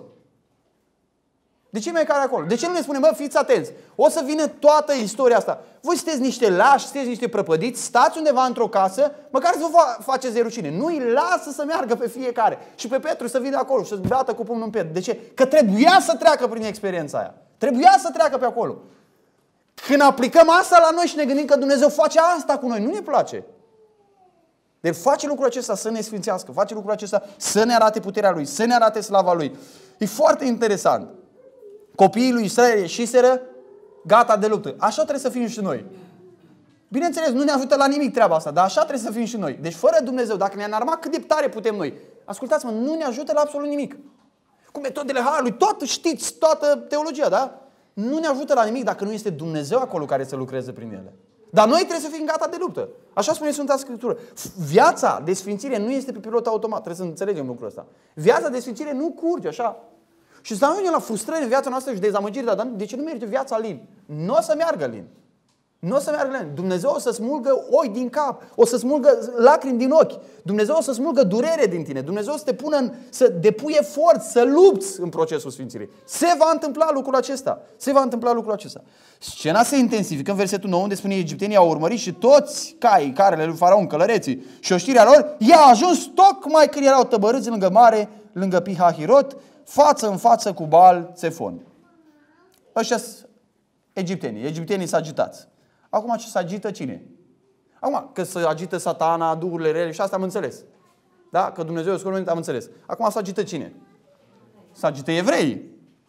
De ce mai care acolo? De ce nu ne spune, fiți atenți, o să vină toată istoria asta. Voi sunteți niște lași, sunteți niște prăpădiți, stați undeva într-o casă, măcar să vă faceți de rușine. Nu îi lasă să meargă pe fiecare. Și pe Petru să vină acolo și să-ți bată cu pumnul în piept. De ce? Că trebuia să treacă prin experiența aia. Trebuia să treacă pe acolo. Când aplicăm asta la noi și ne gândim că Dumnezeu face asta cu noi, nu ne place. Deci face lucrul acesta să ne sfințească, face lucrul acesta să ne arate puterea Lui, să ne arate slava Lui. E foarte interesant. Copiii lui Israel ieșiseră, gata de luptă. Așa trebuie să fim și noi. Bineînțeles, nu ne ajută la nimic treaba asta, dar așa trebuie să fim și noi. Deci fără Dumnezeu, dacă ne-a înarmat cât de tare putem noi, ascultați-mă, nu ne ajută la absolut nimic. Cu metodele Harului, tot știți, toată teologia, da? Nu ne ajută la nimic dacă nu este Dumnezeu acolo care să lucreze prin ele. Dar noi trebuie să fim gata de luptă. Așa spune Sfânta Scriptură. Viața de sfințire nu este pe pilot automat. Trebuie să înțelegem lucrul ăsta. Viața de sfințire nu curge așa. Și să ajungem la frustrări în viața noastră și dezamăgiri, dar de ce nu merge viața lin? Nu o să meargă lin. Nu o să meargă lin. Dumnezeu o să smulgă oi din cap, o să smulgă lacrimi din ochi. Dumnezeu o să smulgă durere din tine. Dumnezeu o să te pună să depui efort, să lupți în procesul sfințirii. Se va întâmpla lucrul acesta. Se va întâmpla lucrul acesta. Scena se intensifică în versetul 9, unde spune: egiptenii au urmărit și toți caii, carele lui Faraon, călăreții și oștirea lor, i-a ajuns tocmai când erau tăbărâți lângă mare, lângă Pihahirot, față în față cu Baal Tsefon. Ăștia sunt egiptenii. Egiptenii s-au agitați. Acum ce se agită cine? Acum că se agită Satana, duhurile rele și asta am înțeles. Da? Că Dumnezeu e scurment, am înțeles. Acum se agită cine? Se agită evreii.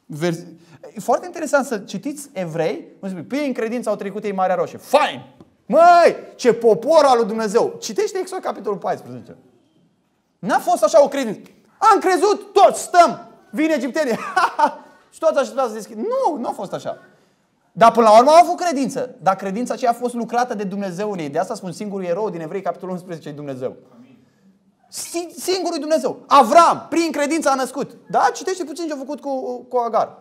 E foarte interesant să citiți Evrei. Prin credință au trecut ei Marea Roșie. Fain! Măi, ce popor al lui Dumnezeu! Citește Exod capitolul 14. N-a fost așa o credință. Am crezut, toți stăm. Vine egiptenii. Și toți așteptați să deschid. Nu a fost așa. Dar până la urmă au avut credință. Dar credința aceea a fost lucrată de Dumnezeu în ei. De asta spun singurul erou din Evrei, capitolul 11, e Dumnezeu. Singurul Dumnezeu. Avram, prin credință a născut. Da? Citește puțin ce a făcut cu Agar.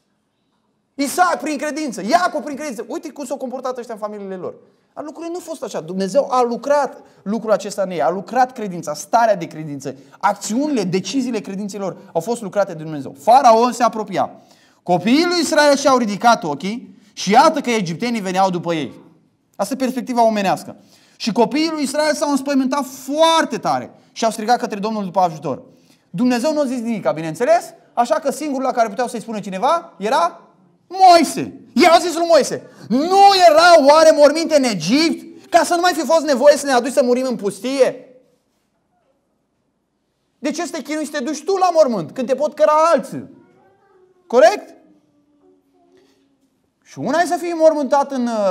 Isaac, prin credință. Iacov, prin credință. Uite cum s-au comportat ăștia în familiile lor. Lucrurile nu au fost așa. Dumnezeu a lucrat lucrul acesta în ei. A lucrat credința, starea de credință. Acțiunile, deciziile credințelor au fost lucrate de Dumnezeu. Faraon se apropia. Copiii lui Israel și-au ridicat ochii și iată că egiptenii veneau după ei. Asta e perspectiva omenească. Și copiii lui Israel s-au înspăimântat foarte tare și au strigat către Domnul după ajutor. Dumnezeu nu a zis nimic, bineînțeles, așa că singurul la care puteau să-i spună cineva era Moise. I-au zis lui Moise: nu erau oare morminte în Egipt ca să nu mai fi fost nevoie să ne aduci să murim în pustie? De ce să te chinui să te duci tu la mormânt când te pot căra alții? Corect? Și una e să fii mormântat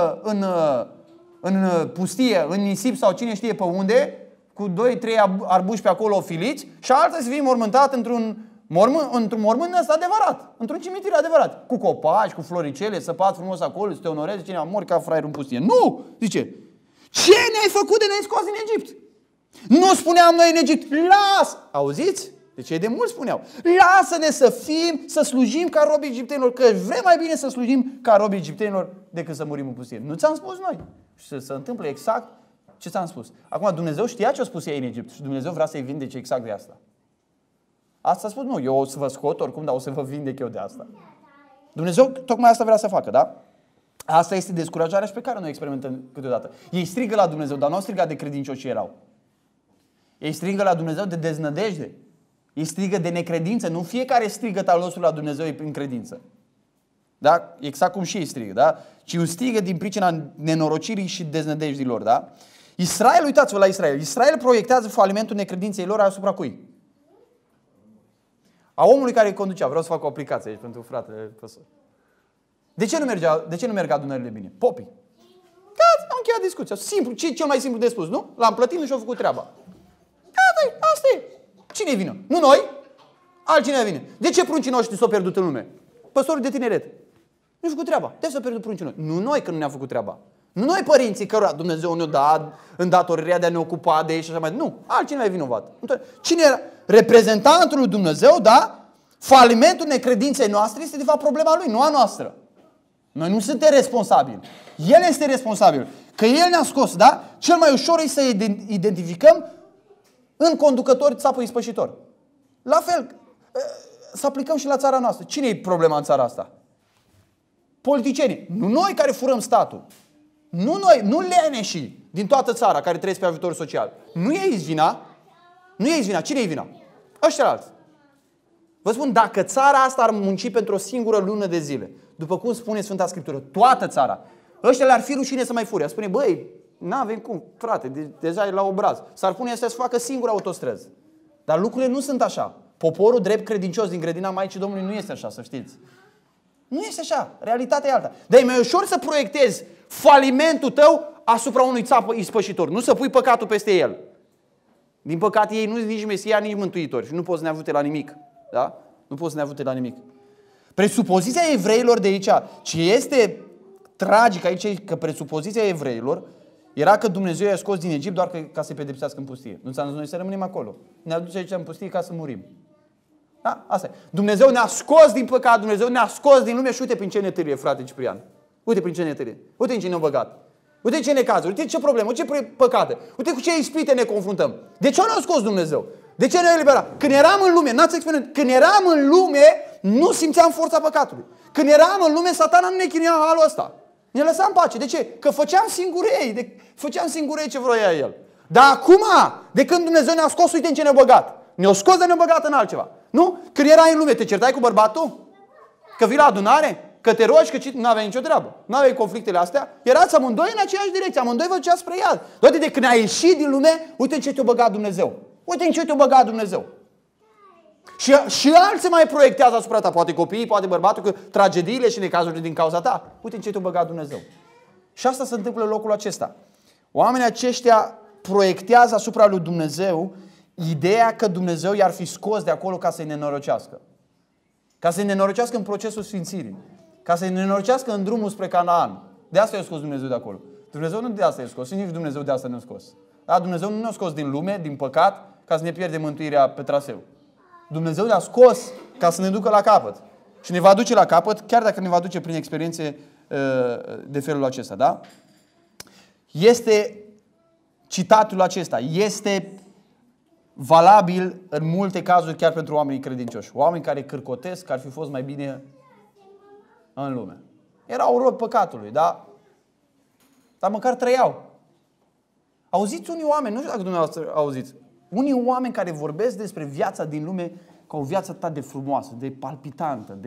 în pustie, în nisip sau cine știe pe unde, cu 2-3 arbuși pe acolo filiți, și alta să fii mormântat într-un mormânt ăsta adevărat, într-un cimitir adevărat, cu copaci, cu floricele, săpat frumos acolo, să te onorezi, cine mori ca fraier în pustie. Nu! Zice, ce ne-ai făcut de ne-ai scos din Egipt? Nu spuneam noi în Egipt, las! Auziți? Deci ei de mult spuneau, lasă-ne să slujim ca robii egiptenilor, că vrem mai bine să slujim ca robii egiptenilor decât să murim în pustie. Nu ți-am spus noi. Și se întâmplă exact ce ți-am spus. Acum Dumnezeu știa ce a spus ei în Egipt și Dumnezeu vrea să-i vindece exact de asta. Asta a spus, nu, eu o să vă scot oricum, dar o să vă vindec eu de asta. Dumnezeu tocmai asta vrea să facă, da? Asta este descurajarea și pe care noi experimentăm câteodată. Ei strigă la Dumnezeu, dar nu au strigat de credincioși ce erau. Ei strigă la Dumnezeu de deznădejde. Ei strigă de necredință. Nu fiecare strigăt al nostru la Dumnezeu e prin credință. Da? Exact cum și ei strigă, da? Ci un strigă din pricina nenorocirii și deznădejdilor, da? Israel, uitați-vă la Israel. Israel proiectează falimentul necredinței lor asupra cui? A omului care îi conducea. Vreau să fac o aplicație aici pentru fratele păstor. De ce nu merg adunările bine? Popii. Gata, am încheiat discuția. Simplu, cel mai simplu de spus, nu? L-am plătit, nu și-a făcut treaba. Gata, asta e. Cine vină? Nu noi? Altcineva vine. De ce pruncii noștri s-au pierdut în lume? Păstorul de tineret. Nu-și făcut treaba. De ce s-au pierdut pruncii noștri? Nu noi, că nu ne-am făcut treaba. Nu noi părinții cărora Dumnezeu ne-a dat îndatorirea de a ne ocupa de ei și așa mai departe. Nu, altcineva e vinovat. Cine era? Reprezentantul lui Dumnezeu, da? Falimentul necredinței noastre este de fapt problema lui, nu a noastră. Noi nu suntem responsabili. El este responsabil. Că El ne-a scos, da? Cel mai ușor e să identificăm în conducători țapul ispășitor. La fel, să aplicăm și la țara noastră. Cine e problema în țara asta? Politicienii. Nu noi care furăm statul. Nu noi, nu leneșii din toată țara care trăiesc pe ajutor social. Nu ei vina. Nu ei vina. Cine e vina? Ăștia. Vă spun, dacă țara asta ar munci pentru o singură lună de zile, după cum spune Sfânta Scriptură, toată țara, ăștia le-ar fi rușine să mai fure. Ar spune, băi, n-avem cum, frate, deja e la obraz. S-ar pune astea să facă singuri autostrăzi. Dar lucrurile nu sunt așa. Poporul drept credincios din grădina Maicii Domnului nu este așa, să știți. Nu este așa. Realitatea e alta. Dar e mai ușor să proiectezi falimentul tău asupra unui țap ispășitor. Nu să pui păcatul peste el. Din păcate ei nu sunt nici Mesia, nici Mântuitori și nu poți să ne avute la nimic. Da? Nu poți să ne avute la nimic. Presupoziția evreilor de aici, ce este tragic aici, e că presupoziția evreilor era că Dumnezeu i-a scos din Egipt doar ca să-i pedepsească în pustie. Nu înseamnă noi să rămânem acolo. Ne aduce aici în pustie ca să murim. Da? Asta e. Dumnezeu ne-a scos din păcat, Dumnezeu ne-a scos din lume și uite prin ce ne târie, frate Ciprian. Uite prin ce ne târie. Uite în ce ne-a băgat. Uite ce necazuri, uite ce probleme, uite ce păcate. Uite cu ce ispite ne confruntăm. De ce ne-a scos Dumnezeu? De ce ne-a eliberat? Când eram în lume, n-ați experimentat, când eram în lume, nu simțeam forța păcatului. Când eram în lume, Satana nu ne chinuia în halul ăsta. Ne lăsa în pace. De ce? Că făceam singurei ce vroia El. Dar acum, de când Dumnezeu ne-a scos, uite în ce ne-a băgat. Ne-a scos, dar ne-a băgat în altceva. Nu? Când erai în lume, te certai cu bărbatul? Că vii la adunare? Că te rogi, că nu aveai nicio treabă. Nu aveai conflictele astea. Erați amândoi în aceeași direcție. Amândoi vă duceați spre iad. Doar de când ai ieșit din lume, uite în ce te-a băgat Dumnezeu. Uite în ce te-a băgat Dumnezeu. Și alții mai proiectează asupra ta. Poate copiii, poate bărbatul, cu tragediile și necazurile din cauza ta. Uite în ce te-a băgat Dumnezeu. Și asta se întâmplă în locul acesta. Oamenii aceștia proiectează asupra lui Dumnezeu ideea că Dumnezeu i-ar fi scos de acolo ca să-i nenorocească. Ca să-i nenorocească în procesul sfințirii. Ca să-i nenorocească în drumul spre Canaan. De asta i-a scos Dumnezeu de acolo. Dumnezeu nu de asta i-a scos și nici Dumnezeu de asta ne-a scos. Da? Dumnezeu nu ne-a scos din lume, din păcat, ca să ne pierdem mântuirea pe traseu. Dumnezeu ne-a scos ca să ne ducă la capăt. Și ne va duce la capăt, chiar dacă ne va duce prin experiențe de felul acesta. Da? Este citatul acesta. Este valabil în multe cazuri chiar pentru oamenii credincioși. Oameni care cârcotesc că ar fi fost mai bine în lume. Erau robi păcatului, da? Dar măcar trăiau. Auziți unii oameni, nu știu dacă dumneavoastră auziți, unii oameni care vorbesc despre viața din lume ca o viață atât de frumoasă, de palpitantă,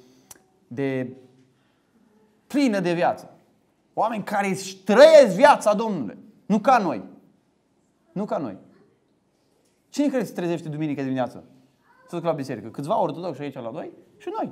de plină de viață. Oameni care își trăiesc viața Domnului. Nu ca noi. Nu ca noi. Cine crede că se trezește duminică dimineață? Să duc la biserică. Câțiva ortodoxi aici la noi și noi.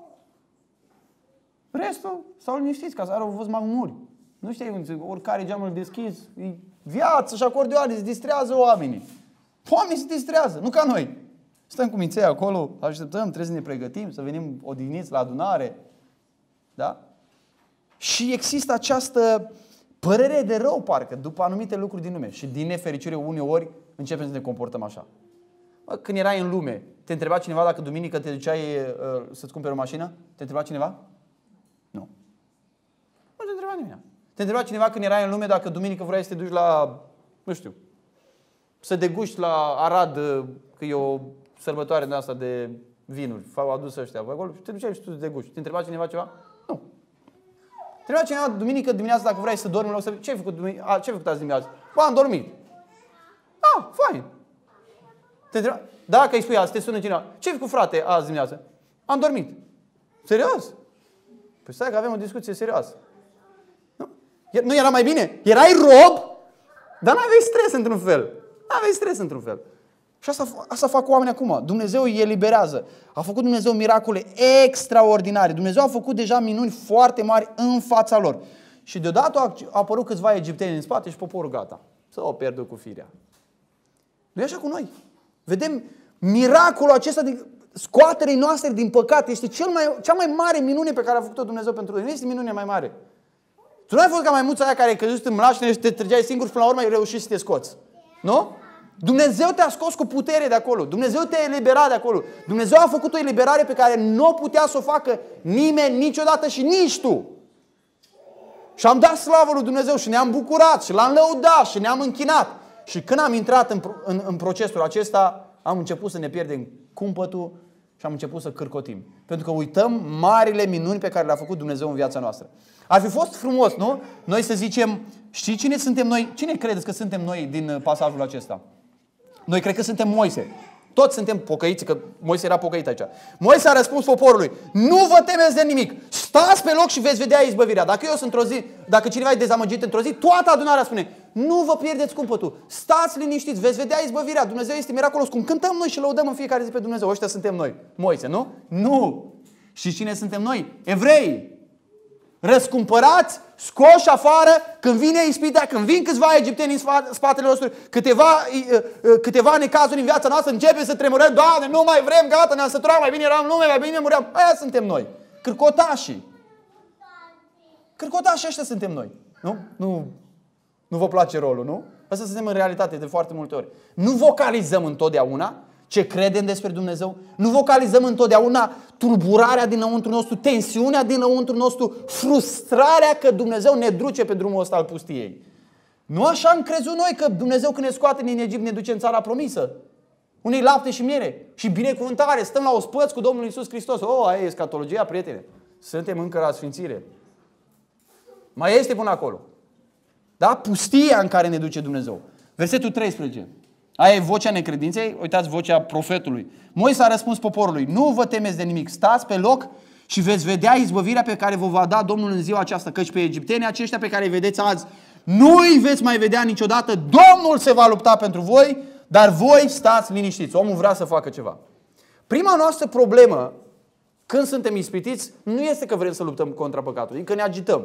Restul s-au liniștiți ca să au văzut mai mult. Nu știi, oricare geamul deschis, e viață și acordeoane, se distrează oamenii. Oamenii se distrează, nu ca noi. Stăm cu minței acolo, așteptăm, trebuie să ne pregătim, să venim odihniți la adunare. Da? Și există această părere de rău, parcă, după anumite lucruri din lume. Și din nefericire, uneori, începem să ne comportăm așa. Când erai în lume, te întreba cineva dacă duminică te duceai să-ți cumperi o mașină? Te întreba cineva? Nu. Nu te întreba nimeni. Te întreba cineva când erai în lume dacă duminică vrei să te duci la, nu știu, să deguști la Arad, că e o sărbătoare din asta de vinuri. Au adus ăștia acolo și te duceai și tu să deguști. Te întreba cineva ceva? Nu. Te întreba cineva duminică dimineața dacă vrei să dormi în loc să... Ce ai făcut azi dimineața? Ba, am dormit. Ah, fain. Te întreba... Dacă îi spui azi, te sună cineva. Ce ai făcut, frate, azi dimineața? Am dormit. Serios? Păi stai că avem o discuție serioasă. Nu era mai bine? Erai rob Dar n-aveai stres într-un fel. N-aveai stres într-un fel. Și asta fac oamenii acum. Dumnezeu îi eliberează. A făcut Dumnezeu miracole extraordinare. Dumnezeu a făcut deja minuni foarte mari în fața lor. Și deodată au apărut câțiva egipteni în spate și poporul gata. Să o pierdă cu firea. Nu e așa cu noi. Vedem miracolul acesta de scoaterii noastre din păcat. Este cea mai mare minune pe care a făcut-o Dumnezeu pentru noi. Nu este minunea mai mare. Tu nu ai fost ca maimuța aia care ai căzut în mlaștină și te trăgeai singur și până la urmă ai reușit să te scoți. Nu? Dumnezeu te-a scos cu putere de acolo. Dumnezeu te-a eliberat de acolo. Dumnezeu a făcut o eliberare pe care nu o putea să o facă nimeni niciodată și nici tu. Și am dat slavă lui Dumnezeu și ne-am bucurat și l-am lăudat și ne-am închinat. Și când am intrat în procesul acesta, am început să ne pierdem cumpătul și am început să cârcotim. Pentru că uităm marile minuni pe care le-a făcut Dumnezeu în viața noastră. Ar fi fost frumos, nu? Noi să zicem, știi cine suntem noi? Cine credeți că suntem noi din pasajul acesta? Noi cred că suntem Moise. Toți suntem pocăiți, că Moise era pocăit aici. Moise a răspuns poporului, nu vă temeți de nimic, stați pe loc și veți vedea izbăvirea. Dacă eu sunt într-o zi, dacă cineva e dezamăgit într-o zi, toată adunarea spune, nu vă pierdeți cumpătul, stați liniștiți, veți vedea izbăvirea. Dumnezeu este miraculos. Cum cântăm noi și lăudăm în fiecare zi pe Dumnezeu. Ăștia suntem noi. Moise, nu? Nu! Și cine suntem noi? Evrei! Răscumpărați, scoși afară, când vine ispita, când vin câțiva egipteni în spatele nostru, câteva necazuri în viața noastră, începe să tremurăm, Doamne, nu mai vrem, gata, ne-am săturat, mai bine eram lume, mai bine muream. Aia suntem noi, cârcotașii. Cârcotașii ăștia suntem noi. Nu vă place rolul, nu? Asta suntem în realitate de foarte multe ori. Nu vocalizăm întotdeauna ce credem despre Dumnezeu. Nu vocalizăm întotdeauna tulburarea dinăuntru nostru, tensiunea dinăuntru nostru, frustrarea că Dumnezeu ne duce pe drumul ăsta al pustiei. Nu așa am crezut noi că Dumnezeu când ne scoate din Egipt ne duce în țara promisă. Unei lapte și miere și binecuvântare. Stăm la ospăț cu Domnul Iisus Hristos. Aia e escatologia, prietene. Suntem încă la sfințire. Mai este până acolo. Da? Pustia în care ne duce Dumnezeu. Versetul 13. Aia e vocea necredinței, uitați vocea profetului. Moise a răspuns poporului, nu vă temeți de nimic, stați pe loc și veți vedea izbăvirea pe care vă va da Domnul în ziua aceasta, căci pe egiptenii aceștia pe care îi vedeți azi, nu îi veți mai vedea niciodată, Domnul se va lupta pentru voi, dar voi stați liniștiți. Omul vrea să facă ceva. Prima noastră problemă, când suntem ispitiți, nu este că vrem să luptăm contra păcatului, că ne agităm,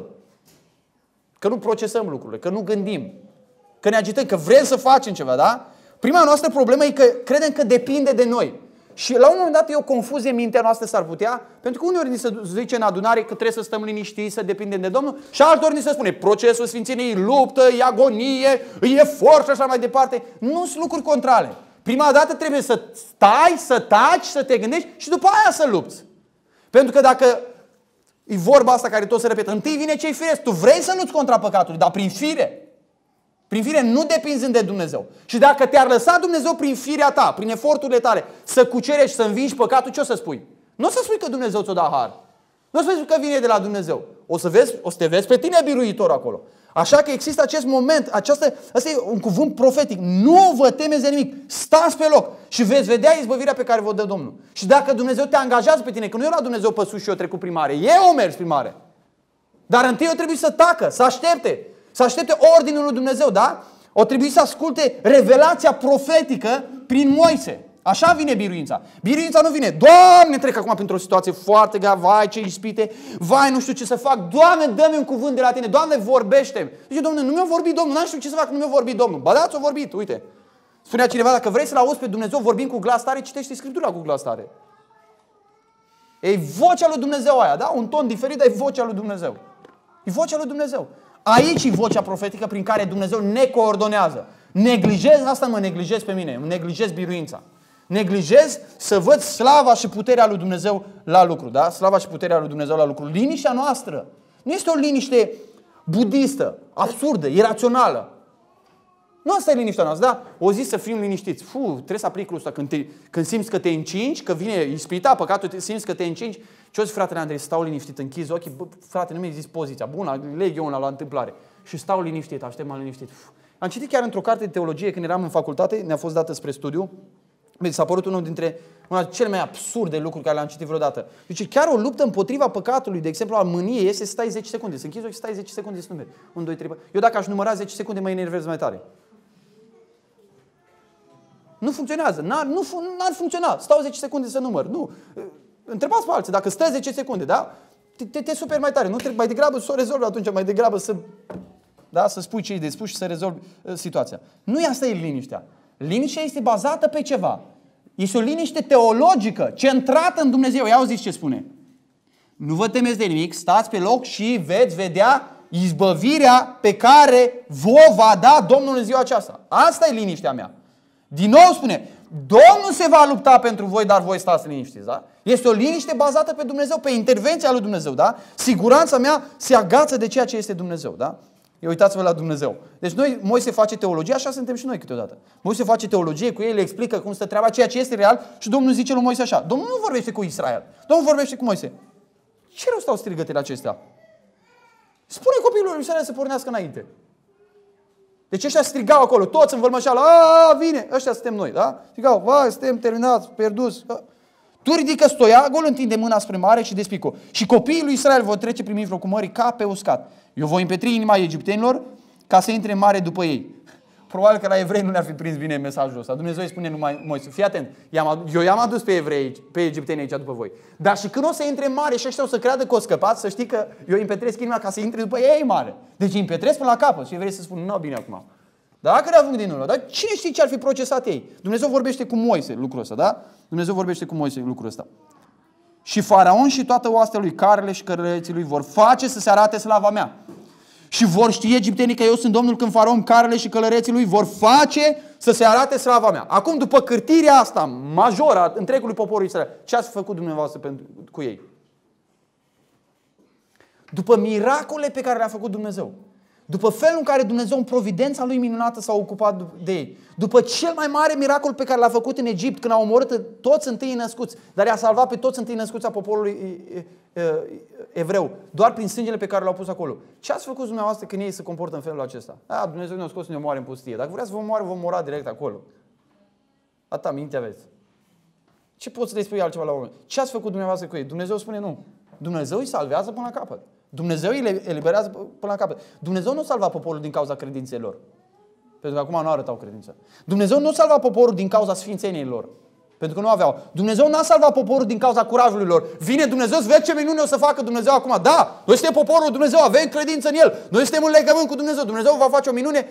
că nu procesăm lucrurile, că nu gândim, că ne agităm, că vrem să facem ceva, da? Prima noastră problemă e că credem că depinde de noi. Și la un moment dat e o confuzie în mintea noastră s-ar putea, pentru că uneori ni se zice în adunare că trebuie să stăm liniștiți, să depindem de Domnul, și altor ni se spune procesul sfințeniei, luptă, e agonie, e efort și așa mai departe. Nu sunt lucruri contrare. Prima dată trebuie să stai, să taci, să te gândești și după aia să lupți. Pentru că dacă e vorba asta care tot se repetă, întâi vine ce-i firesc, tu vrei să lupți contra păcatului, dar prin fire. Prin fire nu depinzi de Dumnezeu. Și dacă te-ar lăsa Dumnezeu prin firea ta, prin eforturile tale, să cucerești, să învingi păcatul, ce o să spui? Nu o să spui că Dumnezeu ți-o da har. Nu o să spui că vine de la Dumnezeu. O să te vezi pe tine biruitor acolo. Așa că există acest moment, asta e un cuvânt profetic. Nu vă temeți de nimic. Stați pe loc și veți vedea izbăvirea pe care vă dă Domnul. Și dacă Dumnezeu te angajează pe tine, că nu era Dumnezeu pe sus și eu trecut prin mare, eu mers prin mare. Dar întâi o trebuie să tacă, să aștepte. Să aștepte ordinul lui Dumnezeu, da? O trebuie să asculte revelația profetică prin Moise. Așa vine biruința. Biruința nu vine, Doamne, trec acum printr-o situație foarte grea, vai ce ispite, vai nu știu ce să fac, Doamne, dă-mi un cuvânt de la Tine, Doamne, vorbește-mi. Zice, Doamne, nu mi-a vorbit Domnul, n-am știu ce să fac, nu mi-a vorbit Domnul. Ba da, ți-a vorbit, uite. Spunea cineva, dacă vrei să-L auzi pe Dumnezeu vorbind cu glas tare, citește Scriptura cu glas tare. E vocea lui Dumnezeu aia, da? Un ton diferit, dar e vocea lui Dumnezeu. E vocea lui Dumnezeu. Aici e vocea profetică prin care Dumnezeu ne coordonează. Neglijez, asta mă neglijez pe mine, neglijez biruința. Neglijez să văd slava și puterea lui Dumnezeu la lucru, da? Slava și puterea lui Dumnezeu la lucru. Liniștea noastră nu este o liniște budistă, absurdă, irațională. Nu asta e liniștea noastră, da? O zi să fim liniștiți. Trebuie să aplici lucrul ăsta. Când simți că te încingi, că vine ispita, păcatul, simți că te încingi, ce-o zi, fratele Andrei, stau liniștit, închizi ochii, frate, nu mi-ai zis poziția, bună, leg eu una la întâmplare. Și stau liniștit, aștept mai liniștit. Am citit chiar într-o carte de teologie, când eram în facultate, ne-a fost dată spre studiu, mi s-a părut una dintre cele mai absurde lucruri care le-am citit vreodată. Deci chiar o luptă împotriva păcatului, de exemplu, al mâniei, este să stai 10 secunde, să închizi ochii, să stai 10 secunde, să numeri. 1, 2, 3, 4. Eu dacă aș număra 10 secunde, mă enervez mai tare. Nu funcționează. N-ar funcționa. Stau 10 secunde să număr. Nu. Întrebați pe alții. Dacă stă 10 secunde, da? Te superi mai tare. Nu trebuie, mai degrabă să o rezolvi atunci, mai degrabă să spui ce e de spus și să rezolvi situația. Nu asta e liniștea. Liniștea este bazată pe ceva. Este o liniște teologică, centrată în Dumnezeu. Ia auziți ce spune. Nu vă temeți de nimic, stați pe loc și veți vedea izbăvirea pe care vă va da Domnul în ziua aceasta. Asta e liniștea mea. Din nou spune, Domnul se va lupta pentru voi, dar voi stați liniștiți. Da? Este o liniște bazată pe Dumnezeu, pe intervenția lui Dumnezeu. Da? Siguranța mea se agață de ceea ce este Dumnezeu. Da? Uitați-vă la Dumnezeu. Deci Moise face teologie, așa suntem și noi câteodată. Moise face teologie cu ei, le explică cum stă treaba, ceea ce este real și Domnul zice lui Moise așa. Domnul nu vorbește cu Israel, Domnul vorbește cu Moise. Ce rău stau strigătele acestea? Spune copiilor lui Israel să pornească înainte. Deci ăștia strigau acolo, toți în vălmășeală, vine, ăștia suntem noi, da? Strigau, vai, suntem terminați, pierduți. Tu ridică stoiagul, întinde mâna spre mare și despică-o. Și copiii lui Israel vor trece prin mijlocul mării ca pe uscat. Eu voi împetri inima egiptenilor ca să intre în mare după ei. Probabil că la evrei nu le-ar fi prins bine mesajul ăsta. Dumnezeu îi spune numai Moise, fii atent, eu i-am adus pe evrei, pe egipteni aici după voi. Dar și când o să intre în mare și ăștia o să creadă că o scăpați, să știi că eu îi împetresc inima ca să intre după ei în mare. Deci îi împetresc până la capăt și evrei să spună, nu, bine acum. Dacă le-a făcut din urmă, dar cine știe ce ar fi procesat ei? Dumnezeu vorbește cu Moise lucrul ăsta, da? Dumnezeu vorbește cu Moise lucrul ăsta. Și Faraon și toată oastea lui, carele și călăreții lui vor face să se arate slava mea. Și vor ști egiptenii că eu sunt Domnul când Faraon, carele și călăreții lui vor face să se arate slava mea. Acum, după cârtirea asta majoră a întregului popor Israel, ce ați făcut dumneavoastră cu ei? După miracole pe care le-a făcut Dumnezeu, după felul în care Dumnezeu în providența lui minunată s-a ocupat de ei, după cel mai mare miracol pe care l-a făcut în Egipt, când a omorât toți întâi născuți, dar i-a salvat pe toți întâi născuți a poporului evreu, doar prin sângele pe care l-au pus acolo. Ce ați făcut dumneavoastră când ei se comportă în felul acesta? Dumnezeu ne-a scos să ne omoare în pustie. Dacă vreți să vă omoare, vă omora direct acolo. Atâta minte aveți. Ce poți să le spui altceva la oameni? Ce ați făcut dumneavoastră cu ei? Dumnezeu spune nu. Dumnezeu îi salvează până la capăt. Dumnezeu îi eliberează până la capăt. Dumnezeu nu salva poporul din cauza credinței lor. Pentru că acum nu arătau credință. Dumnezeu nu salva poporul din cauza sfințeniei lor. Pentru că nu aveau. Dumnezeu n-a salvat poporul din cauza curajului lor. Vine Dumnezeu, să vezi ce minune o să facă Dumnezeu acum. Da, noi suntem poporul lui Dumnezeu, avem credință în El. Noi suntem în legământ cu Dumnezeu. Dumnezeu va face o minune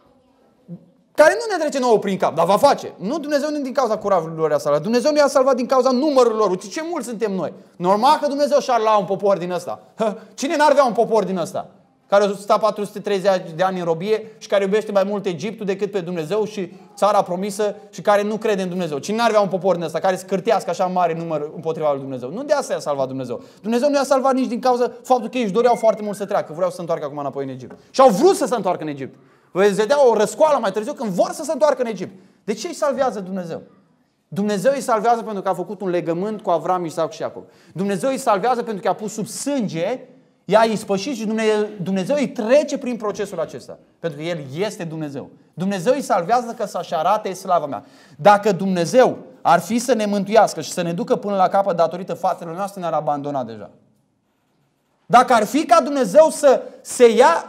care nu ne trece nouă prin cap, dar va face. Nu, Dumnezeu nu din cauza curajului lor a salvat. Dumnezeu nu i-a salvat din cauza numărului lor. Uite ce mulți suntem noi. Normal că Dumnezeu și-ar lua un popor din ăsta. Cine n-ar avea un popor din ăsta? Care a stat 430 de ani în robie și care iubește mai mult Egiptul decât pe Dumnezeu și țara promisă și care nu crede în Dumnezeu. Cine n-ar avea un popor din ăsta care să cârtească așa mare număr împotriva lui Dumnezeu? Nu de asta i-a salvat Dumnezeu. Dumnezeu nu i-a salvat nici din cauza faptul că ei își doreau foarte mult să treacă. Vreau să se întoarcă acum înapoi în Egipt. Și au vrut să se întoarcă în Egipt. Veți vedea o răscoală mai târziu când vor să se întoarcă în Egipt. De ce îi salvează Dumnezeu? Dumnezeu îi salvează pentru că a făcut un legământ cu Avram, Isaac și Iacov. Dumnezeu îi salvează pentru că a pus sub sânge, i-a ispășit și Dumnezeu îi trece prin procesul acesta. Pentru că El este Dumnezeu. Dumnezeu îi salvează ca să-și arate slava mea. Dacă Dumnezeu ar fi să ne mântuiască și să ne ducă până la capăt datorită faptelor noastre, ne-ar abandona deja. Dacă ar fi ca Dumnezeu să se ia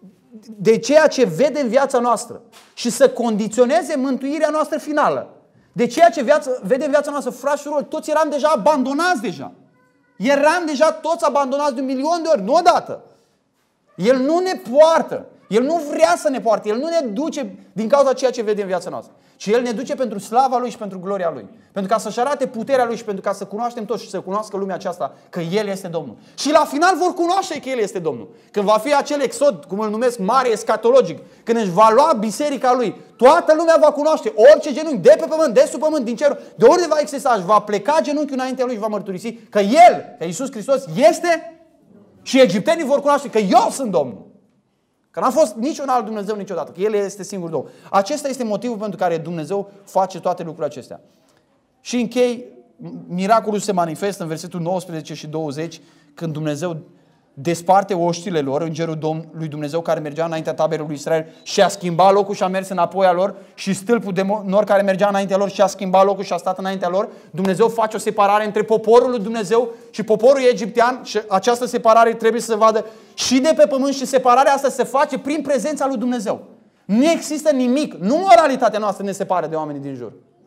de ceea ce vede în viața noastră și să condiționeze mântuirea noastră finală, de ceea ce vede în viața noastră, frați și surori, toți eram deja abandonați deja. Eram deja toți abandonați de 1.000.000 de ori, nu odată. El nu ne poartă. El nu vrea să ne poarte. El nu ne duce din cauza ceea ce vede în viața noastră. Ci El ne duce pentru slava Lui și pentru gloria Lui. Pentru ca să-și arate puterea Lui și pentru ca să cunoaștem toți și să cunoască lumea aceasta că El este Domnul. Și la final vor cunoaște că El este Domnul. Când va fi acel exod, cum îl numesc, mare escatologic, când își va lua biserica Lui, toată lumea va cunoaște, orice genunchi, de pe pământ, de sub pământ, din cer, de oriunde va exista, își va pleca genunchiul înaintea Lui și va mărturisi că El, că Iisus Hristos este și egiptenii vor cunoaște că eu sunt Domnul. Că n-a fost niciun alt Dumnezeu niciodată, că El este singur Domnul. Acesta este motivul pentru care Dumnezeu face toate lucrurile acestea. Și închei, miracolul se manifestă în versetul 19 și 20, când Dumnezeu desparte oștile lor, îngerul lui Dumnezeu care mergea înaintea taberei lui Israel și a schimbat locul și a mers înapoi a lor, și stâlpul de nor care mergea înaintea lor și a schimbat locul și a stat înaintea lor. Dumnezeu face o separare între poporul lui Dumnezeu și poporul egiptean și această separare trebuie să se vadă și de pe pământ și separarea asta se face prin prezența lui Dumnezeu. Nu există nimic, nu moralitatea noastră ne separă de oamenii din jur.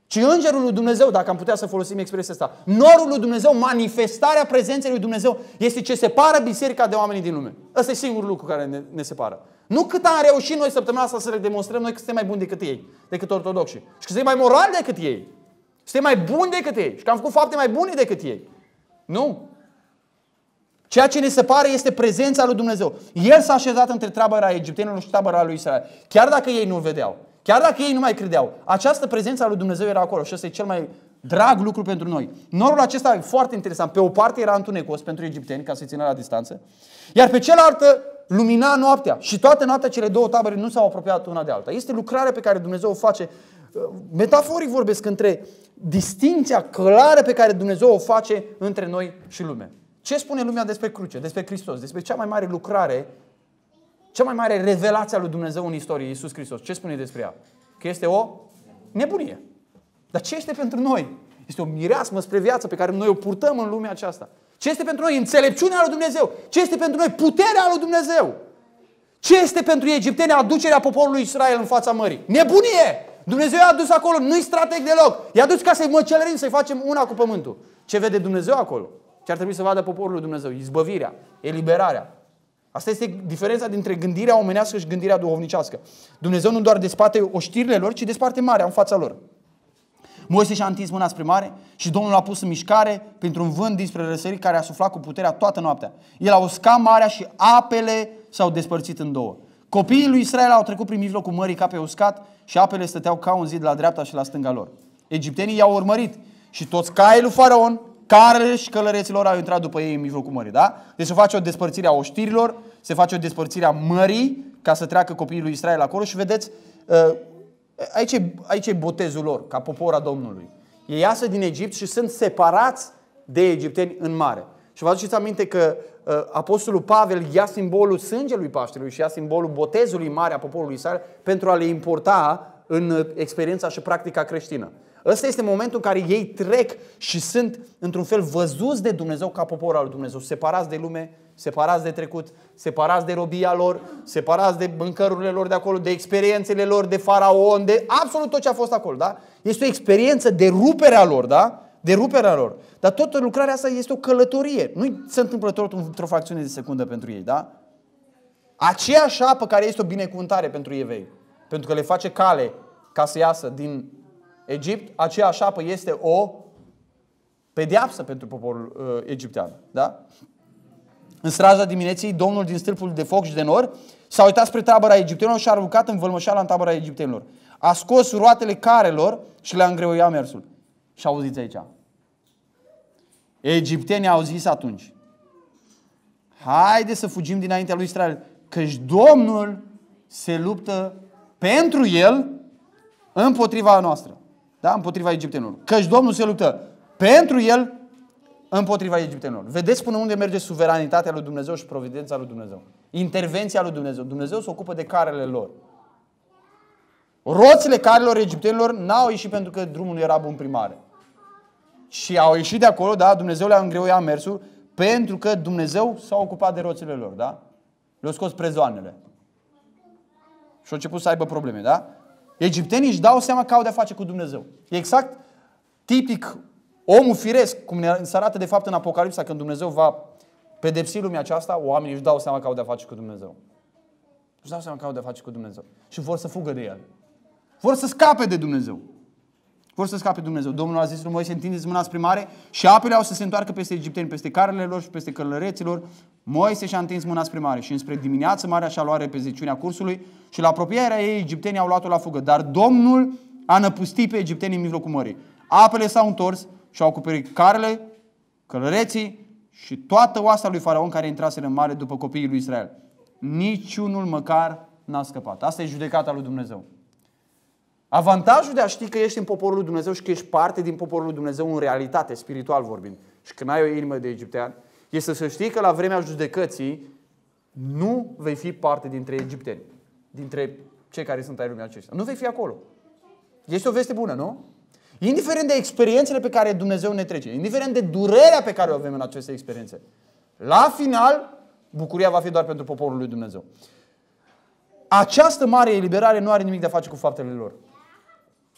ci îngerul lui Dumnezeu, dacă am putea să folosim expresia asta. Norul lui Dumnezeu, manifestarea prezenței lui Dumnezeu, este ce separă biserica de oamenii din lume. Ăsta e singurul lucru care ne separă. Nu cât am reușit noi săptămâna asta să le demonstrăm noi că suntem mai buni decât ei, decât ortodoxi. Și că suntem mai morali decât ei. Suntem mai buni decât ei. Și că am făcut fapte mai bune decât ei. Nu. Ceea ce ne separă este prezența lui Dumnezeu. El s-a așezat între tabăra egiptenilor și tabăra lui Israel. Chiar dacă ei nu-L vedeau. Chiar dacă ei nu mai credeau. Această prezență a lui Dumnezeu era acolo. Și ăsta e cel mai drag lucru pentru noi. Norul acesta e foarte interesant. Pe o parte era întunecos pentru egipteni, ca să-i țină la distanță. Iar pe cealaltă lumina noaptea. Și toată noaptea cele două tabere nu s-au apropiat una de alta. Este lucrarea pe care Dumnezeu o face. Metaforic vorbesc între distinția clară pe care Dumnezeu o face între noi și lume. Ce spune lumea despre cruce, despre Hristos, despre cea mai mare lucrare, cea mai mare revelație a lui Dumnezeu în istorie, Iisus Hristos? Ce spune despre ea? Că este o nebunie. Dar ce este pentru noi? Este o mireasmă spre viață pe care noi o purtăm în lumea aceasta. Ce este pentru noi? Înțelepciunea lui Dumnezeu. Ce este pentru noi? Puterea lui Dumnezeu. Ce este pentru egipteni? Aducerea poporului Israel în fața mării. Nebunie! Dumnezeu i-a adus acolo, nu-i strateg deloc. I-a adus ca să-i măcelărim, să-i facem una cu pământul. Ce vede Dumnezeu acolo? Ce ar trebui să vadă poporul lui Dumnezeu? Izbăvirea, eliberarea. Asta este diferența dintre gândirea omenească și gândirea duhovnicească. Dumnezeu nu doar desparte oștirile lor, ci desparte marea în fața lor. Moise și-a întins mâna spre mare și Domnul a pus în mișcare printr-un vânt dinspre răsărit care a suflat cu puterea toată noaptea. El a uscat marea și apele s-au despărțit în două. Copiii lui Israel au trecut prin mijlocul mării ca pe uscat și apele stăteau ca un zid la dreapta și la stânga lor. Egiptenii i-au urmărit și toți caii lui Faraon, carele și călăreților au intrat după ei în mijlocul mării. Da? Deci se face o despărțire a oștirilor, se face o despărțire a mării ca să treacă copiii lui Israel acolo și vedeți, aici e botezul lor, ca popor a Domnului. Ei iasă din Egipt și sunt separați de egipteni în mare. Și vă aduceți aminte că Apostolul Pavel ia simbolul sângelui Paștelui și ia simbolul botezului mare a poporului Israel pentru a le importa în experiența și practica creștină. Ăsta este momentul în care ei trec și sunt într-un fel văzuți de Dumnezeu ca popor al lui Dumnezeu, separați de lume, separați de trecut, separați de robia lor, separați de mâncărurile lor de acolo, de experiențele lor, de Faraon, de absolut tot ce a fost acolo. Da? Este o experiență de ruperea lor, da? De ruperea lor. Dar toată lucrarea asta este o călătorie. Nu se întâmplă tot într-o fracțiune de secundă pentru ei, da? Aceeași apă care este o binecuvântare pentru evrei, pentru că le face cale ca să iasă din Egipt, aceeași apă este o pedeapsă pentru poporul egiptean, da? În straja dimineții, Domnul din stâlpul de foc și de nor s-a uitat spre tabăra egiptenilor și a aruncat în vălmășeala în tabăra egiptenilor. A scos roatele carelor și le-a îngreuiat mersul. Și auziți aici. Egiptenii au zis atunci: haide să fugim dinaintea lui Israel, căci Domnul se luptă pentru el împotriva noastră. Da? Împotriva egiptenilor. Căci Domnul se luptă pentru el împotriva egiptenilor. Vedeți până unde merge suveranitatea lui Dumnezeu și providența lui Dumnezeu. Intervenția lui Dumnezeu. Dumnezeu se ocupă de carele lor. Roțile carelor egiptenilor n-au ieșit pentru că drumul nu era bun prin mare. Și au ieșit de acolo, da? Dumnezeu le-a îngreuiat mersul pentru că Dumnezeu s-a ocupat de roțile lor, da? Le-au scos prezoanele. Și au început să aibă probleme, da? Egiptenii își dau seama că au de-a face cu Dumnezeu. E exact tipic omul firesc, cum se arată de fapt în Apocalipsa, când Dumnezeu va pedepsi lumea aceasta, oamenii își dau seama că au de-a face cu Dumnezeu. Își dau seama că au de-a face cu Dumnezeu. Și vor să fugă de el. Vor să scape de Dumnezeu. Vor să scape de Dumnezeu. Domnul a zis lui Moise: întindeți mâna spre mare și apele au să se întoarcă peste egipteni, peste carele lor și peste călăreților. Moise și-a întins mâna spre mare și înspre dimineață marea și-a luat repeziciunea cursului și la apropierea ei egiptenii au luat-o la fugă. Dar Domnul a năpustit pe egiptenii în mijlocul mării. Apele s-au întors și au acoperit carele, călăreții și toată oasta lui Faraon care intraseră în mare după copiii lui Israel. Niciunul măcar n-a scăpat. Asta e judecata lui Dumnezeu. Avantajul de a ști că ești în poporul lui Dumnezeu și că ești parte din poporul lui Dumnezeu în realitate, spiritual vorbind, și că n-ai o inimă de egiptean, este să știi că la vremea judecății nu vei fi parte dintre egipteni, dintre cei care sunt ai lumea aceștia. Nu vei fi acolo. Este o veste bună, nu? Indiferent de experiențele pe care Dumnezeu ne trece, indiferent de durerea pe care o avem în aceste experiențe, la final, bucuria va fi doar pentru poporul lui Dumnezeu. Această mare eliberare nu are nimic de a face cu faptele lor.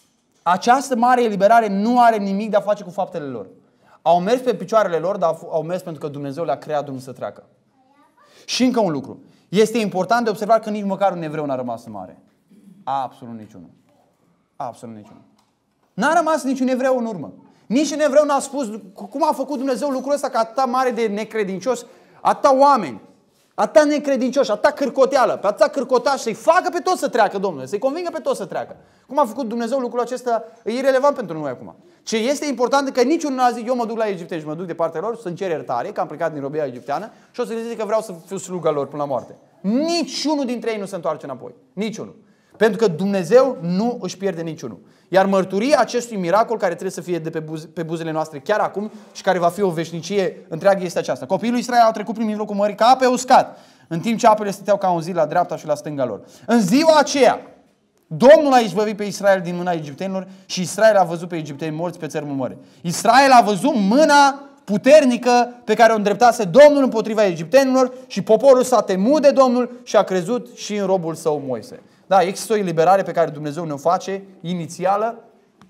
Această mare eliberare nu are nimic de a face cu faptele lor. Au mers pe picioarele lor, dar au mers pentru că Dumnezeu le-a creat drumul să treacă. Și încă un lucru. Este important de observat că nici măcar un evreu n-a rămas în mare. Absolut niciunul. Absolut niciunul. N-a rămas niciun evreu în urmă. Nici un evreu n-a spus cum a făcut Dumnezeu lucrul ăsta, că atâta mare de necredincios, atâta oameni, atâta necredincioși, atâta cârcoteală, pe atâta cârcotaș, să-i facă pe toți să treacă, Domnule, să-i convingă pe toți să treacă. Cum a făcut Dumnezeu lucrul acesta e irelevant pentru noi acum. Ce este important e că niciunul n-a zis, eu mă duc la egipteni și mă duc de partea lor să-mi cer iertare, că am plecat din robia egipteană și o să le zic că vreau să fiu sluga lor până la moarte. Niciunul dintre ei nu se întoarce înapoi. Niciunul. Pentru că Dumnezeu nu își pierde niciunul. Iar mărturia acestui miracol care trebuie să fie de pe buzele noastre chiar acum și care va fi o veșnicie întreagă este aceasta. Copiii lui Israel au trecut prin mijlocul mării ca pe uscat, în timp ce apele stăteau ca un zid la dreapta și la stânga lor. În ziua aceea, Domnul a izbăvit pe Israel din mâna egiptenilor și Israel a văzut pe egipteni morți pe țărmul mării. Israel a văzut mâna puternică pe care o îndreptase Domnul împotriva egiptenilor și poporul s-a temut de Domnul și a crezut și în robul său Moise. Da, există o eliberare pe care Dumnezeu ne-o face, inițială,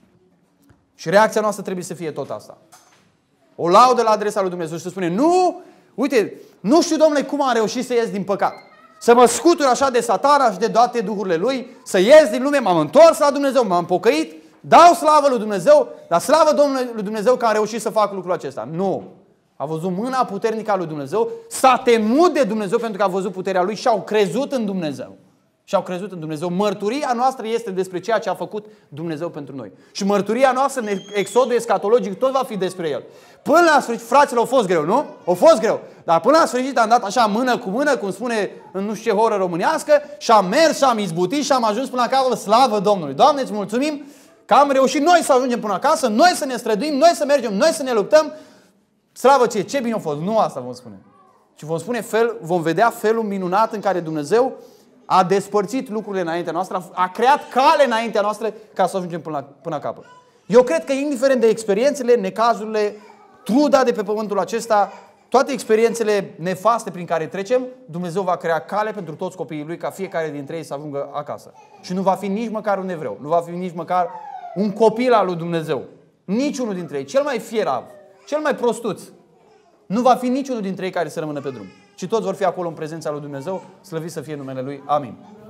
și reacția noastră trebuie să fie tot asta. O laudă la adresa lui Dumnezeu și să spune, nu, uite, nu știu, Domnule, cum am reușit să ies din păcat. Să mă scutur așa de Satana și de toate duhurile lui, să ies din lume, m-am întors la Dumnezeu, m-am pocăit, dau slavă lui Dumnezeu, dar slavă Domnului lui Dumnezeu că am reușit să fac lucrul acesta. Nu. A văzut mâna puternică a lui Dumnezeu, s-a temut de Dumnezeu pentru că a văzut puterea lui și au crezut în Dumnezeu. Și au crezut în Dumnezeu. Mărturia noastră este despre ceea ce a făcut Dumnezeu pentru noi. Și mărturia noastră în exodul escatologic tot va fi despre El. Până la sfârșit, fraților, a fost greu, nu? A fost greu. Dar până la sfârșit am dat așa mână cu mână, cum spune în nu știu ce horă românească, și am mers și am izbutit și am ajuns până acasă. Slavă Domnului! Doamne, îți mulțumim că am reușit noi să ajungem până acasă, noi să ne străduim, noi să mergem, noi să ne luptăm. Slavă Ție! Ce bine a fost! Nu asta vom spune. Și vom vedea felul minunat în care Dumnezeu a despărțit lucrurile înaintea noastră, a creat cale înaintea noastră ca să ajungem până la capăt. Eu cred că indiferent de experiențele, necazurile, truda de pe pământul acesta, toate experiențele nefaste prin care trecem, Dumnezeu va crea cale pentru toți copiii Lui ca fiecare dintre ei să ajungă acasă. Și nu va fi nici măcar un evreu, nu va fi nici măcar un copil al lui Dumnezeu. Niciunul dintre ei, cel mai fierav, cel mai prostuț, nu va fi niciunul dintre ei care să rămână pe drum. Și toți vor fi acolo în prezența lui Dumnezeu, slăvit să fie numele Lui. Amin.